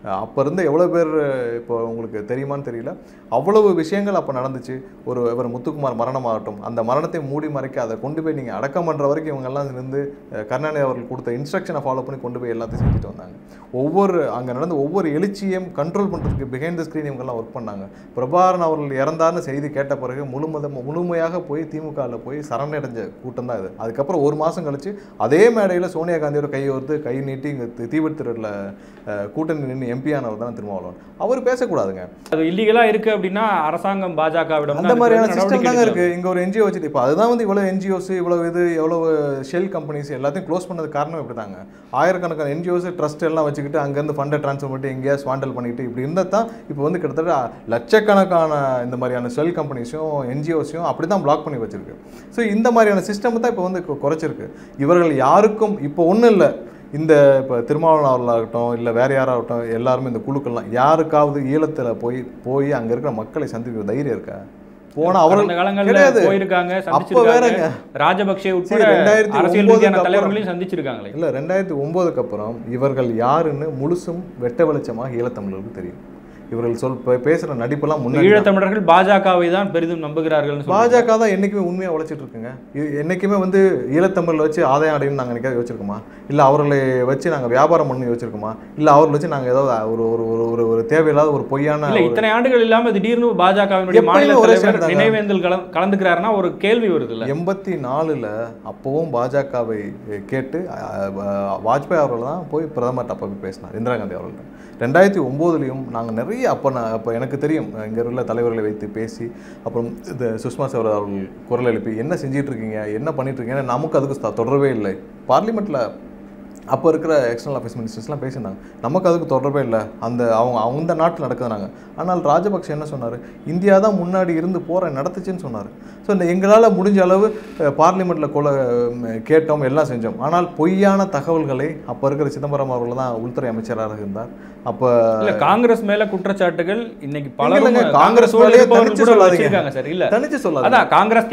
[SPEAKER 1] அப்போ இருந்து எவ்வளோ பேர் இப்போ உங்களுக்கு தெரியுமான்னு தெரியல, அவ்வளவு விஷயங்கள் அப்போ நடந்துச்சு. ஒரு இவர் முத்துக்குமார் மரணமாகட்டும், அந்த மரணத்தை மூடி மறைக்க அதை கொண்டு போய் நீங்கள் அடக்கம் பண்ணுற வரைக்கும் இவங்கெல்லாம் இருந்து கருணாநிதி அவர்கள் கொடுத்த இன்ஸ்ட்ரக்ஷனை ஃபாலோ பண்ணி கொண்டு போய் எல்லாத்தையும் செஞ்சுட்டு வந்தாங்க. ஒவ்வொரு அங்கே நடந்த ஒவ்வொரு எழுச்சியும் கண்ட்ரோல் பண்ணுறதுக்கு பிஹைண்ட் த ஸ்க்ரீன் இவங்கெல்லாம் ஒர்க் பண்ணாங்க. பிரபாகரன் அவர்கள் இறந்தார்னு செய்தி கேட்ட பிறகு முழுமத முழுமையாக போய் திமுகவில் போய் சரணடைஞ்ச கூட்டம் தான் இது. அதுக்கப்புறம் ஒரு மாதம் கழிச்சு அதே மேடையில் சோனியா காந்தியோட கை ஒருத்து கை நீட்டி இங்கே தீவிரத்தில் கூட்டணி நின்று எம்பி ஆனவர் தான் திருமாவளவன். அவர் பேசக்கூடாதுங்க,
[SPEAKER 2] அது இல்லீகலாக இருக்குது அப்படின்னா அரசாங்கம் பாஜகவிடம்
[SPEAKER 1] அந்த மாதிரியான சிஸ்டம் தாங்க இருக்குது. இங்கே ஒரு என்ஜிஓ வச்சுட்டு இப்போ அதுதான் வந்து இவ்வளோ என்ஜிஓஸ் இவ்வளோ இது எவ்வளோ ஷெல் கம்பெனிஸ் எல்லாத்தையும் க்ளோஸ் பண்ணது காரணம் இப்படி தாங்க. ஆயிரக்கணக்கான என்ஜிஓஸ் ட்ரஸ்ட் எல்லாம் வச்சுக்கிட்டு அங்கேருந்து ஃபண்டை ட்ரான்ஸ்ஃபர் பண்ணிட்டு எங்கேயா ஸ்வாண்டல் பண்ணிட்டு இப்படி இருந்தால் தான் இப்போ வந்து கிட்டத்தட்ட லட்சக்கணக்கான இந்த மாதிரியான ஷெல் கம்பெனிஸையும் என்ஜிஓஸையும் அப்படி தான் பிளாக் பண்ணி வச்சிருக்கு. ஸோ இந்த மாதிரியான சிஸ்டம் தான் இப்போ வந்து குறைச்சிருக்கு. இவர்கள் யாருக்கும் இப்போ ஒன்றும் இல்லை, இந்த இப்போ திருமாவளவன் அவர்களாகட்டும் இல்லை வேற யாராகட்டும் எல்லாருமே இந்த குழுக்கள்லாம் யாருக்காவது ஈழத்தில் போய் போய் அங்கே இருக்கிற மக்களை சந்திக்கிற தைரியம் இருக்கா? போனா அவர்கள் கிடையாது. அப்போ வேறங்க
[SPEAKER 2] ராஜபக்சே உட்பட அரசியல் ரீதியான தலைவர்களையும் சந்திச்சிருக்காங்களே.
[SPEAKER 1] இல்லை ரெண்டாயிரத்தி ஒம்போதுக்கு அப்புறம் இவர்கள் யாருன்னு முழுசும் வெட்ட வெளிச்சமாக ஈழத்தமிழர்களுக்கு தெரியும். இவர்கள் சொல் பேசுகிற நடிப்பெல்லாம் முன்னாடி
[SPEAKER 2] ஈழத்தமிழர்கள் பாஜகவை தான் பெரிதும் நம்புகிறார்கள்.
[SPEAKER 1] பாஜக தான் என்றைக்குமே உண்மையாக உழைச்சிட்டு இருக்குங்க. என்றைக்குமே வந்து ஈழத்தமிழில் வச்சு ஆதாயம் அடையணும்னு நாங்கள் நினைக்காத யோசிச்சிருக்கோமா? இல்லை அவர்களை வச்சு நாங்கள் வியாபாரம் பண்ணி யோசிச்சிருக்கோமா? இல்லை அவர்களை வச்சு நாங்கள் ஏதாவது ஒரு ஒரு ஒரு ஒரு தேவையில்லாத ஒரு பொய்யான
[SPEAKER 2] இல்லை இத்தனை ஆண்டுகள் இல்லாமல் திடீர்னு பாஜகவினுடைய மாநில தலைவர் நினைவேந்தல் கலந்துக்கிறாருன்னா ஒரு கேள்வி வருது இல்லை?
[SPEAKER 1] எண்பத்தி நாலில் அப்போவும் பாஜகவை கேட்டு வாஜ்பாய் அவர்கள் தான் போய் பிரதமர்கிட்ட அப்போ போய் பேசினார், இந்திரா காந்தி அவர்கள்ட்ட. ரெண்டாயிரத்தி ஒம்போதுலேயும் நாங்கள் நிறைய அப்போ நான் அப்போ எனக்கு தெரியும் இங்கே உள்ள தலைவர்களை வைத்து பேசி அப்புறம் இந்த சுஷ்மா ஸ்வராஜ் அவர்கள் குரல் எழுப்பி என்ன செஞ்சிட்ருக்கீங்க என்ன பண்ணிட்டுருக்கீங்க, நமக்கு அதுக்கு தொடர்பே இல்லை. பார்லிமெண்ட்டில் அப்போ இருக்கிற எக்ஸ்டர்னல் அஃபேர்ஸ் மினிஸ்டர்ஸ்லாம் பேசியிருந்தாங்க, நமக்கு அதுக்கு தொடர்பே இல்லை, அந்த அவங்க அந்த நாட்டில் நடக்குதுனாங்க. ஆனால் ராஜபக்ஷ என்ன சொன்னார், இந்தியா தான் முன்னாடி இருந்து போகிற நடத்துச்சுன்னு சொன்னார். ஸோ இந்த எங்களால் முடிஞ்ச அளவு பார்லிமெண்ட்டில் கொலை கேட்டோம் எல்லாம் செஞ்சோம். ஆனால் பொய்யான தகவல்களை அப்போ இருக்கிற சிதம்பரம் அவர்கள் தான் உள்துறை அமைச்சராக இருந்தார். அப்போ
[SPEAKER 2] காங்கிரஸ் மேலே குற்றச்சாட்டுகள் இன்னைக்கு பல
[SPEAKER 1] காங்கிரஸ் தனிச்சு
[SPEAKER 2] சொல்லாதீங்க. காங்கிரஸ்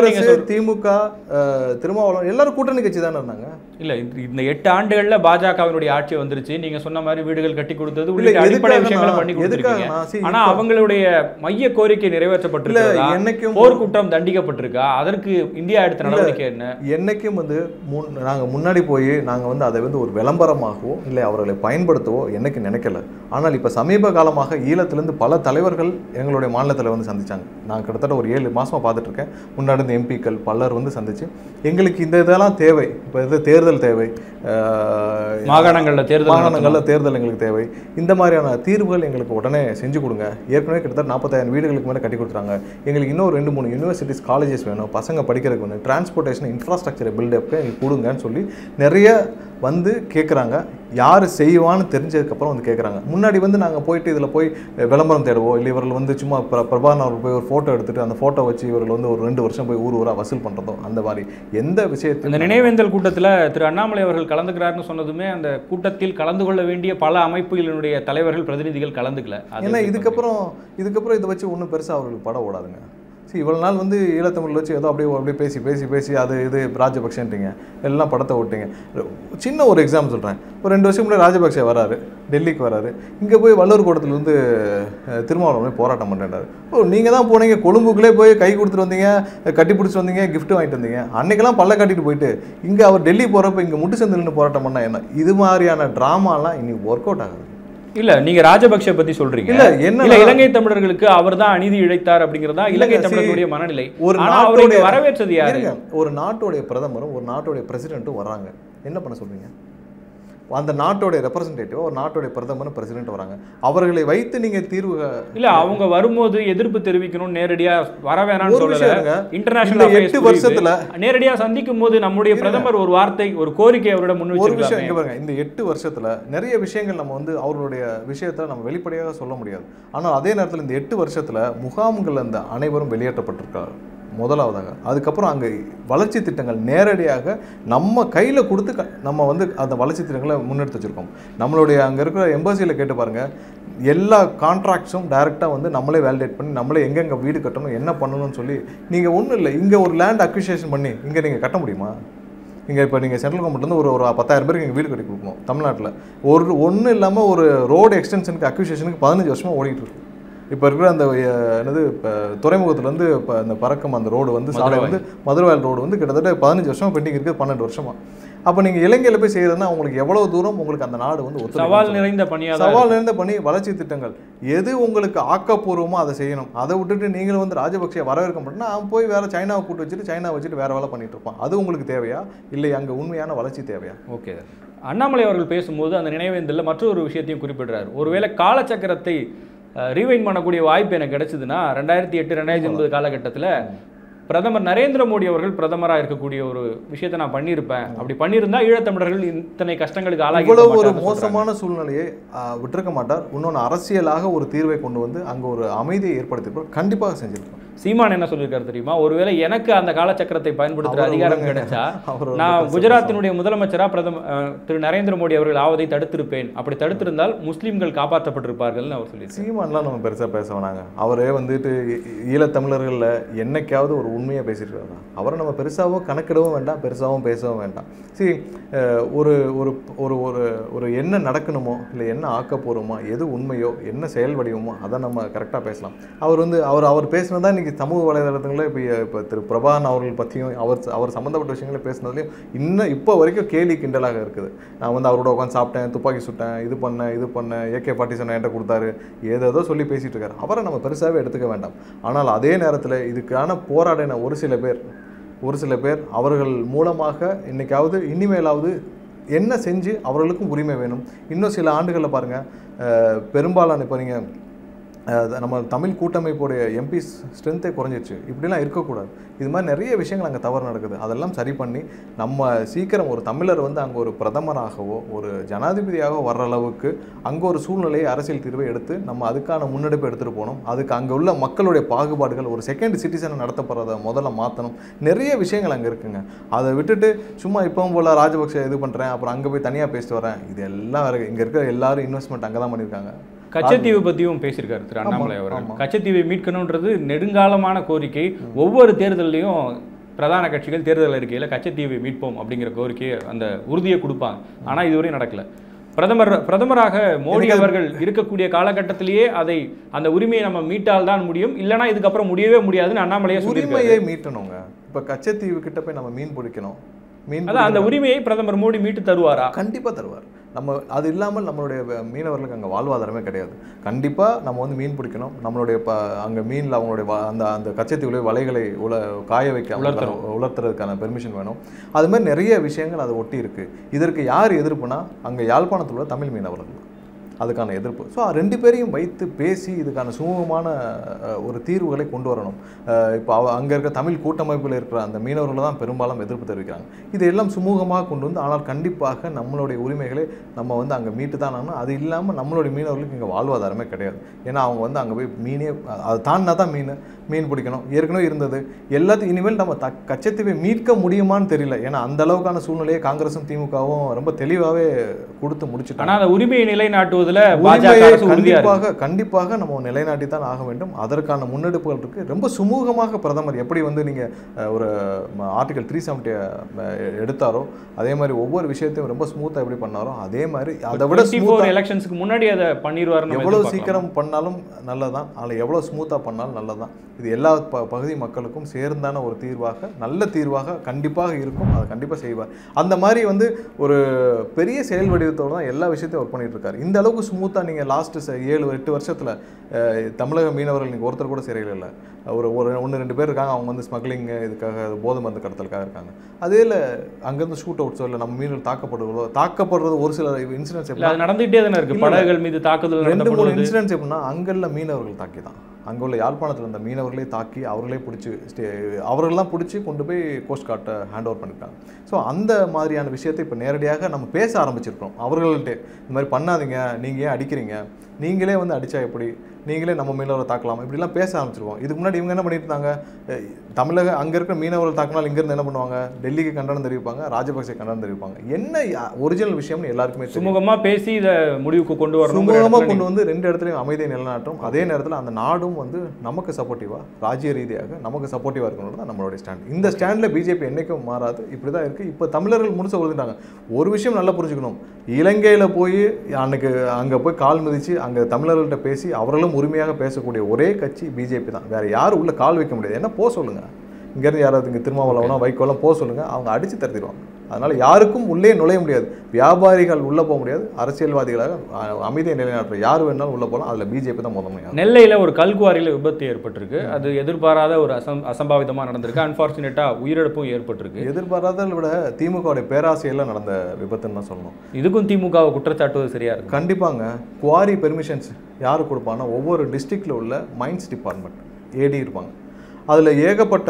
[SPEAKER 1] திமுக திருமாவளவன் எல்லாரும் கூட்டணி கட்சி தானே இருந்தாங்க.
[SPEAKER 2] இல்லை இந்த எட்டு ஆண்டுகளில் பாஜகவினுடைய ஆட்சி வந்துருச்சு. நீங்க சொன்ன மாதிரி வீடுகள் கட்டி கொடுத்தது உள்ளிட்ட அடிப்படை விஷயங்களை பண்ணி கொடுத்துருக்கீங்க. ஆனா அவங்களுடைய மைய கோரிக்கை நிறைவேற்றப்பட்டிருக்கா? என்னைக்கும் போர்க்குற்றம் தண்டிக்கப்பட்டிருக்கா? அதற்கு இந்தியா எடுத்த நடவடிக்கை என்ன?
[SPEAKER 1] என்னைக்கும் வந்து நாங்கள் முன்னாடி போய் நாங்கள் வந்து அதை வந்து ஒரு விளம்பரமாகவோ இல்லை அவர்களை பயன்படுத்தவோ என்னைக்கு நினைக்கல. ஆனால் இப்போ சமீப காலமாக ஈழத்திலிருந்து பல தலைவர்கள் எங்களுடைய மாநிலத்தில் வந்து சந்திச்சாங்க. நான் கிட்டத்தட்ட ஒரு ஏழு மாசமா பார்த்துட்டு இருக்கேன். முன்னாடி இருந்த எம்பிக்கள் பலர் வந்து சந்திச்சு எங்களுக்கு இந்த இதெல்லாம் தேவை, இப்போ இது தேர்தல் தேவை,
[SPEAKER 2] மாகாணங்களில் தேர்தல்
[SPEAKER 1] மாகாணங்களில் தேர்தல் எங்களுக்கு தேவை, இந்த மாதிரியான தீர்வுகள் எங்களுக்கு உடனே செஞ்சு கொடுங்க. ஏற்கனவே கிட்டத்தட்ட நாற்பத்தாயிரம் வீடுகளுக்கு மேலே கட்டி கொடுத்துறாங்க. எங்களுக்கு இன்னும் ரெண்டு மூணு யூனிவர்சிட்டிஸ் காலேஜஸ் வேணும், பசங்க படிக்கிறதுக்கு வேணும், டிரான்ஸ்போர்ட்டேஷன் இன்ஃப்ராஸ்ட்ரக்சரை பில்டப் எங்களுக்கு கொடுங்கன்னு சொல்லி நிறைய வந்து கேட்குறாங்க. யார் செய்வான்னு தெரிஞ்சதுக்கப்புறம் வந்து கேட்குறாங்க. முன்னாடி வந்து நாங்கள் போயிட்டு இதில் போய் விளம்பரம் தேடுவோம், இல்லை இவர்கள் வந்து சும்மா பிரபாகரன் அவர்கள் போய் ஒரு ஃபோட்டோ எடுத்துகிட்டு அந்த ஃபோட்டோ வச்சு இவர்கள் வந்து ஒரு ரெண்டு வருஷம் போய் ஊர் ஊராக வசூல் பண்ணுறதோ அந்த மாதிரி எந்த விஷயத்தில்.
[SPEAKER 2] இந்த நினைவேந்தல் கூட்டத்தில் திரு அண்ணாமலை அவர்கள் கலந்துக்கிறாருன்னு சொன்னதுமே அந்த கூட்டத்தில் கலந்து கொள்ள வேண்டிய பல அமைப்புகளினுடைய தலைவர்கள் பிரதிநிதிகள் கலந்துக்கல.
[SPEAKER 1] ஏன்னா இதுக்கப்புறம் இதுக்கப்புறம் இதை வச்சு ஒன்றும் பெருசாக அவர்களுக்கு படம் ஓடாதுங்க. சரி, இவ்வளோ நாள் வந்து ஈழத்தமிழ் வச்சு ஏதோ அப்படியே அப்படியே பேசி பேசி பேசி அது இது ராஜபக்ஷன்றீங்க, எல்லாம் படத்தை விட்டீங்க. சின்ன ஒரு எக்ஸாம்பிள் சொல்கிறேன். ஒரு ரெண்டு வருஷம் முன்னாடி ராஜபக்ஷ வராரு, டெல்லிக்கு வராரு, இங்கே போய் வள்ளூர் கூடத்தில் வந்து திருமாவளவன் போய் போராட்டம் பண்ணுறாரு. ஓ நீங்கள் தான் போனீங்க, கொழும்புக்குள்ளே போய் கை கொடுத்துட்டு வந்தீங்க, கட்டி பிடிச்சி வந்தீங்க, கிஃப்ட் வாங்கிட்டு வந்தீங்க. அன்றைக்கெல்லாம் பல்ல கட்டிட்டு போயிட்டு இங்கே அவர் டெல்லி போகிறப்ப இங்கே முட்டு சந்து நின்று போராட்டம் பண்ணால் என்ன? இது மாதிரியான ட்ராமாலாம் இன்னைக்கு ஒர்க் அவுட் ஆகுது.
[SPEAKER 2] இல்ல நீங்க ராஜபக்ஷ பத்தி சொல்றீங்க. இல்ல என்ன இலங்கை தமிழர்களுக்கு அவர் தான் அநீதி இழைத்தார் அப்படிங்கிறதா இலங்கை தமிழர்களுடைய மனநிலை.
[SPEAKER 1] ஒரு நாட்டோட வரவேற்றது யாரு? ஒரு நாட்டோடைய பிரதமரும் ஒரு நாட்டோடைய பிரசிடென்ட்டும் வர்றாங்க, என்ன பண்ண சொல்றீங்க? அந்த நாட்டோடைய ரெப்ரசன்டேட்டிவ் ஒரு நாட்டோடைய பிரதமர் பிரசிடென்ட் வராங்க, அவர்களை வைத்து நீங்க தீர்வு
[SPEAKER 2] இல்ல அவங்க வரும்போது எதிர்ப்பு தெரிவிக்கணும், நேரடியா வர வேணாம்னு சொல்லல. இன்டர்நேஷனல்
[SPEAKER 1] எட்டு வருஷத்துல
[SPEAKER 2] நேரடியா சந்திக்கும் போது நம்முடைய பிரதமர் ஒரு வார்த்தை ஒரு கோரிக்கை அவரோட முன் வச்சிருக்காங்க.
[SPEAKER 1] இந்த எட்டு வருஷத்துல நிறைய விஷயங்கள் நம்ம வந்து அவர்களுடைய விஷயத்தை நம்ம வெளிப்படையாக சொல்ல முடியாது. ஆனால் அதே நேரத்தில் இந்த எட்டு வருஷத்துல முகாம்கள் அந்த அனைவரும் வெளியேற்றப்பட்டிருக்காங்க முதலாவதாக. அதுக்கப்புறம் அங்கே வளர்ச்சி திட்டங்கள் நேரடியாக நம்ம கையில் கொடுத்து நம்ம வந்து அந்த வளர்ச்சி திட்டங்களை முன்னெடுத்து வச்சுருக்கோம். நம்மளுடைய அங்கே இருக்கிற எம்பசியில் கேட்டு பாருங்கள், எல்லா கான்ட்ராக்ட்ஸும் டைரெக்டாக வந்து நம்மளே வேலிடேட் பண்ணி நம்மளே எங்கெங்கே வீடு கட்டணும் என்ன பண்ணணும்னு சொல்லி. நீங்கள் ஒன்றும் இல்லை, இங்கே ஒரு லேண்ட் அக்விசிஷன் பண்ணி இங்கே நீங்கள் கட்ட முடியுமா? இங்கே இப்போ நீங்கள் சென்ட்ரல் கவர்மெண்ட்லேருந்து ஒரு ஒரு பத்தாயிரம் பேருக்கு இங்கே வீடு கட்டி கொடுக்கணும் தமிழ்நாட்டில். ஒரு ஒன்றும் இல்லாமல் ஒரு ரோடு எக்ஸ்டென்ஷனுக்கு அக்யூசியேஷனுக்கு பதினஞ்சு வருஷமாக ஓடிட்டு இருக்கு. இப்போ இருக்கிற அந்த என்னது இப்போ துறைமுகத்துலேருந்து இப்போ அந்த பறக்கும் அந்த ரோடு வந்து சாலை வந்து மதுரவாயல் ரோடு வந்து கிட்டத்தட்ட பதினஞ்சு வருஷமாக பெண்டிங் இருக்குது, பன்னெண்டு வருஷமாக. அப்போ நீங்கள் இலங்கையில் போய் செய்கிறதுனா உங்களுக்கு எவ்வளோ தூரம் உங்களுக்கு அந்த நாடு வந்து ஒத்து
[SPEAKER 2] சவால் நிறைந்த பணியாக
[SPEAKER 1] சவால் நிறைந்த பணி வளர்ச்சி திட்டங்கள் எது உங்களுக்கு ஆக்கப்பூர்வமோ அதை செய்யணும். அதை விட்டுட்டு நீங்களும் வந்து ராஜபக்சே வரவேற்க மாட்டேன்னா அவன் போய் வேறு சைனாவை கூட்டு வச்சுட்டு சைனா வச்சுட்டு வேறு வேலை பண்ணிட்டு இருப்பான். அது உங்களுக்கு தேவையா இல்லை அங்கே உண்மையான வளர்ச்சி தேவையா?
[SPEAKER 2] ஓகே, அண்ணாமலை அவர்கள் பேசும்போது அந்த நினைவேந்தலில் மற்றொரு விஷயத்தையும் குறிப்பிடுறாரு. ஒருவேளை காலச்சக்கரத்தை ரீவைண்ட் பண்ணக்கூடிய வாய்ப்பு எனக்கு கிடைச்சதுன்னா ரெண்டாயிரத்தி எட்டு ரெண்டாயிரத்தி ஒன்பது காலகட்டத்தில் பிரதமர் நரேந்திர மோடி அவர்கள் பிரதமராக இருக்கக்கூடிய ஒரு விஷயத்தை நான் பண்ணியிருப்பேன். அப்படி பண்ணியிருந்தா ஈழத்தமிழர்கள் இத்தனை கஷ்டங்களுக்கு ஆளாகி
[SPEAKER 1] இவ்வளவு ஒரு மோசமான சூழ்நிலையை விட்டுருக்க மாட்டார். இன்னொன்று அரசியலாக ஒரு தீர்வை கொண்டு வந்து அங்கே ஒரு அமைதியை ஏற்படுத்தியிருப்பார், கண்டிப்பாக செஞ்சிருப்பார்.
[SPEAKER 2] சீமான் என்ன சொல்லியிருக்காரு தெரியுமா? ஒருவேளை எனக்கு அந்த காலச்சக்கரத்தை பயன்படுத்துகிற அதிகாரம் கிடைச்சா நான் குஜராத்தினுடைய முதலமைச்சராக பிரதம திரு நரேந்திர மோடி அவர்கள் ஆவதை தடுத்திருப்பேன். அப்படி தடுத்திருந்தால் முஸ்லீம்கள் காப்பாற்றப்பட்டிருப்பார்கள்னு அவர் சொல்லி.
[SPEAKER 1] சீமான்லாம் நம்ம பெருசாக பேச வேணாங்க. அவரே வந்துட்டு ஈழத்தமிழர்களில் என்னைக்காவது ஒரு உண்மையை பேசிட்டு அவரை நம்ம பெருசாகவும் கணக்கிடவும் வேண்டாம், பெருசாகவும் பேசவும் வேண்டாம். சரி, ஒரு ஒரு ஒரு ஒரு என்ன நடக்கணுமோ இல்லை என்ன ஆக்கப்பூர்வமோ எது உண்மையோ என்ன செயல் வடிவமோ அதை நம்ம கரெக்டாக பேசலாம். அவர் வந்து அவர் அவர் பேசினதா இன்றைக்கி சமூக வலைதளங்களில் இப்போ இப்போ திரு பிரபாகரன் அவர்கள் பற்றியும் அவர் அவர் சம்மந்தப்பட்ட விஷயங்களை பேசினதுலையும் இன்னும் இப்போ வரைக்கும் கேலி கிண்டலாக இருக்குது. நான் வந்து அவரோட உட்காந்து சாப்பிட்டேன், துப்பாக்கி சுட்டேன், இது பண்ணேன் இது பண்ணேன், ஏகே ஃபார்ட்டி செவன் என்கிட்ட கொடுத்தாரு, ஏதேதோ சொல்லி பேசிகிட்டு இருக்காரு. அவரை நம்ம பெருசாகவே எடுத்துக்க வேண்டாம். ஆனால் அதே நேரத்தில் இதுக்கான போராடின ஒரு சில பேர் ஒரு சில பேர் அவர்கள் மூலமாக இன்னைக்காவது இனிமேலாவது என்ன செஞ்சு அவர்களுக்கும் உரிமை வேணும். இன்னும் சில ஆண்டுகளில் பாருங்கள், பெரும்பாலான இப்போ நீங்கள் நம்ம தமிழ் கூட்டமைப்புடைய எம்பி ஸ்ட்ரென்த்தே குறைஞ்சிருச்சு. இப்படிலாம் இருக்கக்கூடாது. இது மாதிரி நிறைய விஷயங்கள் அங்கே தவறு நடக்குது. அதெல்லாம் சரி பண்ணி நம்ம சீக்கிரம் ஒரு தமிழர் வந்து அங்கே ஒரு பிரதமராகவோ ஒரு ஜனாதிபதியாகவோ வர்ற அளவுக்கு அங்கே ஒரு சூழ்நிலையை அரசியல் தீர்வை எடுத்து நம்ம அதுக்கான முன்னெடுப்பு எடுத்துகிட்டு போகணும். அதுக்கு அங்கே உள்ள மக்களுடைய பாகுபாடுகள் ஒரு செகண்ட் சிட்டிசனை நடத்தப்படுறதை முதல்ல மாற்றணும். நிறைய விஷயங்கள் அங்கே இருக்குங்க. அதை விட்டுட்டு சும்மா இப்பவும் போல் ராஜபக்சே இது பண்ணுறேன் அப்புறம் அங்கே போய் தனியாக பேசிட்டு வரேன், இது எல்லாம் வேறு. இங்கே இருக்கிற எல்லாரும் இன்வெஸ்ட்மெண்ட் அங்கே தான் பண்ணியிருக்காங்க.
[SPEAKER 2] கச்சத்தீவு பற்றியும் பேசியிருக்காரு திரு அண்ணாமலை அவர்கள். கச்சத்தீவை மீட்கணுன்றது நெடுங்காலமான கோரிக்கை. ஒவ்வொரு தேர்தலையும் பிரதான கட்சிகள் தேர்தல் அறிக்கையில் கச்சத்தீவை மீட்போம் அப்படிங்கிற கோரிக்கையை அந்த உறுதியை கொடுப்பாங்க. ஆனால் இதுவரையும் நடக்கல. பிரதமர் பிரதமராக மோடி அவர்கள் இருக்கக்கூடிய காலகட்டத்திலேயே அதை அந்த உரிமையை நம்ம மீட்டால்தான் முடியும், இல்லைனா இதுக்கப்புறம் முடியவே முடியாதுன்னு அண்ணாமலையை சொல்லியிருக்காரு.
[SPEAKER 1] உரிமையை மீட்டணுங்க. இப்போ கச்சத்தீவு கிட்ட போய் நம்ம மீன் பிடிக்கணும். மீன்
[SPEAKER 2] அதான் அந்த உரிமையை பிரதமர் மோடி மீட்டு தருவாரா?
[SPEAKER 1] கண்டிப்பாக தருவார். நம்ம அது இல்லாமல் நம்மளுடைய மீனவர்களுக்கு அங்கே வாழ்வாதாரமே கிடையாது. கண்டிப்பாக நம்ம வந்து மீன் பிடிக்கணும். நம்மளுடைய ப அங்கே மீனில் அவங்களுடைய அந்த அந்த கச்சத்தீவுல வலைகளை உல காய வைக்க உலர்த்துறதுக்கான பெர்மிஷன் வேணும். அது மாதிரி நிறைய விஷயங்கள் அதை ஒட்டி இருக்குது. இதற்கு யார் எதிர்ப்புனா அங்கே யாழ்ப்பாணத்தில் உள்ள தமிழ் மீனவர்கள் அதுக்கான எதிர்ப்பு. ஸோ ரெண்டு பேரையும் வைத்து பேசி இதுக்கான சுமூகமான ஒரு தீர்வுகளை கொண்டு வரணும். இப்போ அவ அங்கே இருக்க தமிழ் கூட்டமைப்பில் இருக்கிற அந்த மீனவர்கள் தான் பெரும்பாலும் எதிர்ப்பு தெரிவிக்கிறாங்க. இதையெல்லாம் சுமூகமாக கொண்டு வந்து ஆனால் கண்டிப்பாக நம்மளுடைய உரிமைகளை நம்ம வந்து அங்கே மீட்டு தான் ஆகணும். அது இல்லாமல் நம்மளுடைய மீனவர்களுக்கு இங்கே வாழ்வாதாரமே கிடையாது. ஏன்னா அவங்க வந்து அங்கே போய் மீனே அது தாண்டினா தான் மீன் மீன் பிடிக்கணும். ஏற்கனவே இருந்தது எல்லாத்தையும் இனிமேல் நம்ம த கச்சத்தீவை மீட்க முடியுமான்னு தெரியல. ஏன்னா அந்த அளவுக்கான சூழ்நிலையை காங்கிரஸும் திமுகவும் ரொம்ப தெளிவாகவே கொடுத்து முடிச்சுட்டாங்க.
[SPEAKER 2] ஆனால் அந்த உரிமையை நிலைநாட்டுவது
[SPEAKER 1] கண்டிப்பாக கண்டிப்பாக நம்ம நிலைநாட்டி தான் ஆக வேண்டும். அதற்கான முன்னெடுப்புகள் இருக்கு. ரொம்ப சுமூகமாக பிரதமர் எப்படி வந்து நீங்க ஒரு ஆர்டிகல் த்ரீ செவன்ட்டியை எடுத்தாரோ அதே மாதிரி ஒவ்வொரு விஷயத்தையும் ரொம்ப ஸ்மூத்தா எப்படி பண்ணாரோ அதே மாதிரி அதை விட
[SPEAKER 2] எலெக்ஷன்ஸ்க்கு முன்னாடி அதை பண்ணிடுவாரு.
[SPEAKER 1] எவ்வளவு சீக்கிரம் பண்ணாலும் நல்லதான், அதில் எவ்வளவு ஸ்மூத்தா பண்ணாலும் நல்லதான். இது எல்லா ப பகுதி மக்களுக்கும் சேர்ந்தான ஒரு தீர்வாக நல்ல தீர்வாக கண்டிப்பாக இருக்கும். அதை கண்டிப்பாக செய்வார். அந்த மாதிரி வந்து ஒரு பெரிய செயல் வடிவத்தோடு தான் எல்லா விஷயத்தையும் ஒர்க் பண்ணிட்டு இருக்காரு. இந்த அளவுக்கு ஸ்மூத்தாக நீங்கள் லாஸ்ட்டு ஏழு எட்டு வருஷத்தில் தமிழக மீனவர்கள் நீங்கள் ஒருத்தர் கூட சிறையில் இல்லை. ஒரு ஒரு ஒன்று ரெண்டு பேர் இருக்காங்க, அவங்க வந்து ஸ்மக்லிங் இதுக்காக போதை மருந்து கடத்தலுக்காக இருக்காங்க. அதே இல்லை அங்கேருந்து ஷூட் அவுட்ஸோ இல்லை நம்ம மீனவர்கள் தாக்கப்படுறதோ தாக்கப்படுறது ஒரு சில இன்சிடென்ட்ஸ்
[SPEAKER 2] நடந்துகிட்டே தானே இருக்குது. படகுகள் மீது தாக்குதல்
[SPEAKER 1] ரெண்டு மூணு இன்சிடென்ட்ஸ் எப்படின்னா அங்கெல்லாம் மீனவர்கள் தாக்கி தான் அங்கே உள்ள யாழ்ப்பாணத்தில் இருந்த மீனவர்களே தாக்கி அவர்களே பிடிச்சி ஸ்டே அவர்களெலாம் பிடிச்சி கொண்டு போய் கோஸ்ட் கார்ட்டை ஹேண்ட் ஓவர் பண்ணியிருக்காங்க. ஸோ அந்த மாதிரியான விஷயத்தை இப்போ நேரடியாக நம்ம பேச ஆரம்பிச்சிருக்கோம் அவர்கள்ட்டே. இந்த மாதிரி பண்ணாதீங்க, நீங்கள் ஏன் அடிக்கிறீங்க, நீங்களே வந்து அடித்தா எப்படி, நீங்களே நம்ம மீனவரை தாக்கலாம், இப்படிலாம் பேச ஆரம்பிச்சிருவோம். இதுக்கு முன்னாடி இவங்க என்ன பண்ணிட்டு இருந்தாங்க, தமிழக அங்கே இருக்கிற மீனவர்கள் தாக்கினால் இங்கேருந்து என்ன பண்ணுவாங்க, டெல்லிக்கு கண்டனம் தெரிவிப்பாங்க, ராஜபக்சே கண்டனம் தெரிவிப்பாங்க. என்ன ஒரிஜினல் விஷயம்னு எல்லாருக்குமே
[SPEAKER 2] சுமூகமாக பேசி இதை முடிவுக்கு கொண்டு வரணும்,
[SPEAKER 1] சுமூகமாக கொண்டு வந்து ரெண்டு இடத்துலையும் அமைதியை நிலநாட்டும். அதே நேரத்தில் அந்த நாடும் வந்து நமக்கு சப்போர்ட்டிவாக, ராஜ்ய ரீதியாக நமக்கு சப்போர்ட்டிவாக இருக்கணும் தான் நம்மளுடைய ஸ்டாண்ட். இந்த ஸ்டாண்டில் பிஜேபி என்றைக்கும் மாறாது. இப்படி தான் இருக்குது. இப்போ தமிழர்கள் முடிச்ச கொடுத்துட்டாங்க. ஒரு விஷயம் நல்லா புரிஞ்சுக்கணும், இலங்கையில் போய் அன்னைக்கு அங்கே போய் கால் மிதித்து அங்கே தமிழர்கள்ட்ட பேசி அவர்களும் உரிமையாக பேசக்கூடிய ஒரே கட்சி பிஜேபி தான். வேறு யாரும் உள்ளே கால் வைக்க முடியாது. என்ன போக சொல்லுங்கள், இங்கேருந்து யாராவது இங்கே திருமாவளவனா வைக்கோலாம் போக சொல்லுங்கள், அவங்க அடித்து தடுத்துடுவாங்க. அதனால் யாருக்கும் உள்ளே நுழைய முடியாது. வியாபாரிகள் உள்ளே போக முடியாது. அரசியல்வாதிகளாக அமைதியை நிலைநாட்டுற யார் வேணாலும் உள்ளே போகலாம். அதில் பிஜேபி தான் முதன்மையாக.
[SPEAKER 2] நெல்லையில் ஒரு கல்குவாரியில் விபத்து ஏற்பட்டிருக்கு. அது எதிர்பாராத ஒரு அசம் அசம்பாவிதமாக நடந்திருக்கு. அன்ஃபார்ச்சுனேட்டாக உயிரிழப்பும் ஏற்பட்டிருக்கு.
[SPEAKER 1] எதிர்பாராத விட திமுகவுடைய பேராசையில் நடந்த விபத்துன்னு தான் சொல்லணும்.
[SPEAKER 2] இதுக்கும் திமுகவை குற்றச்சாட்டுவது சரியா இருக்கு.
[SPEAKER 1] கண்டிப்பாங்க. குவாரி பெர்மிஷன்ஸ் யார் கொடுப்பாங்கன்னா ஒவ்வொரு டிஸ்ட்ரிக்டில் உள்ள மைன்ஸ் டிபார்ட்மெண்ட் ஏடி இருப்பாங்க. அதில் ஏகப்பட்ட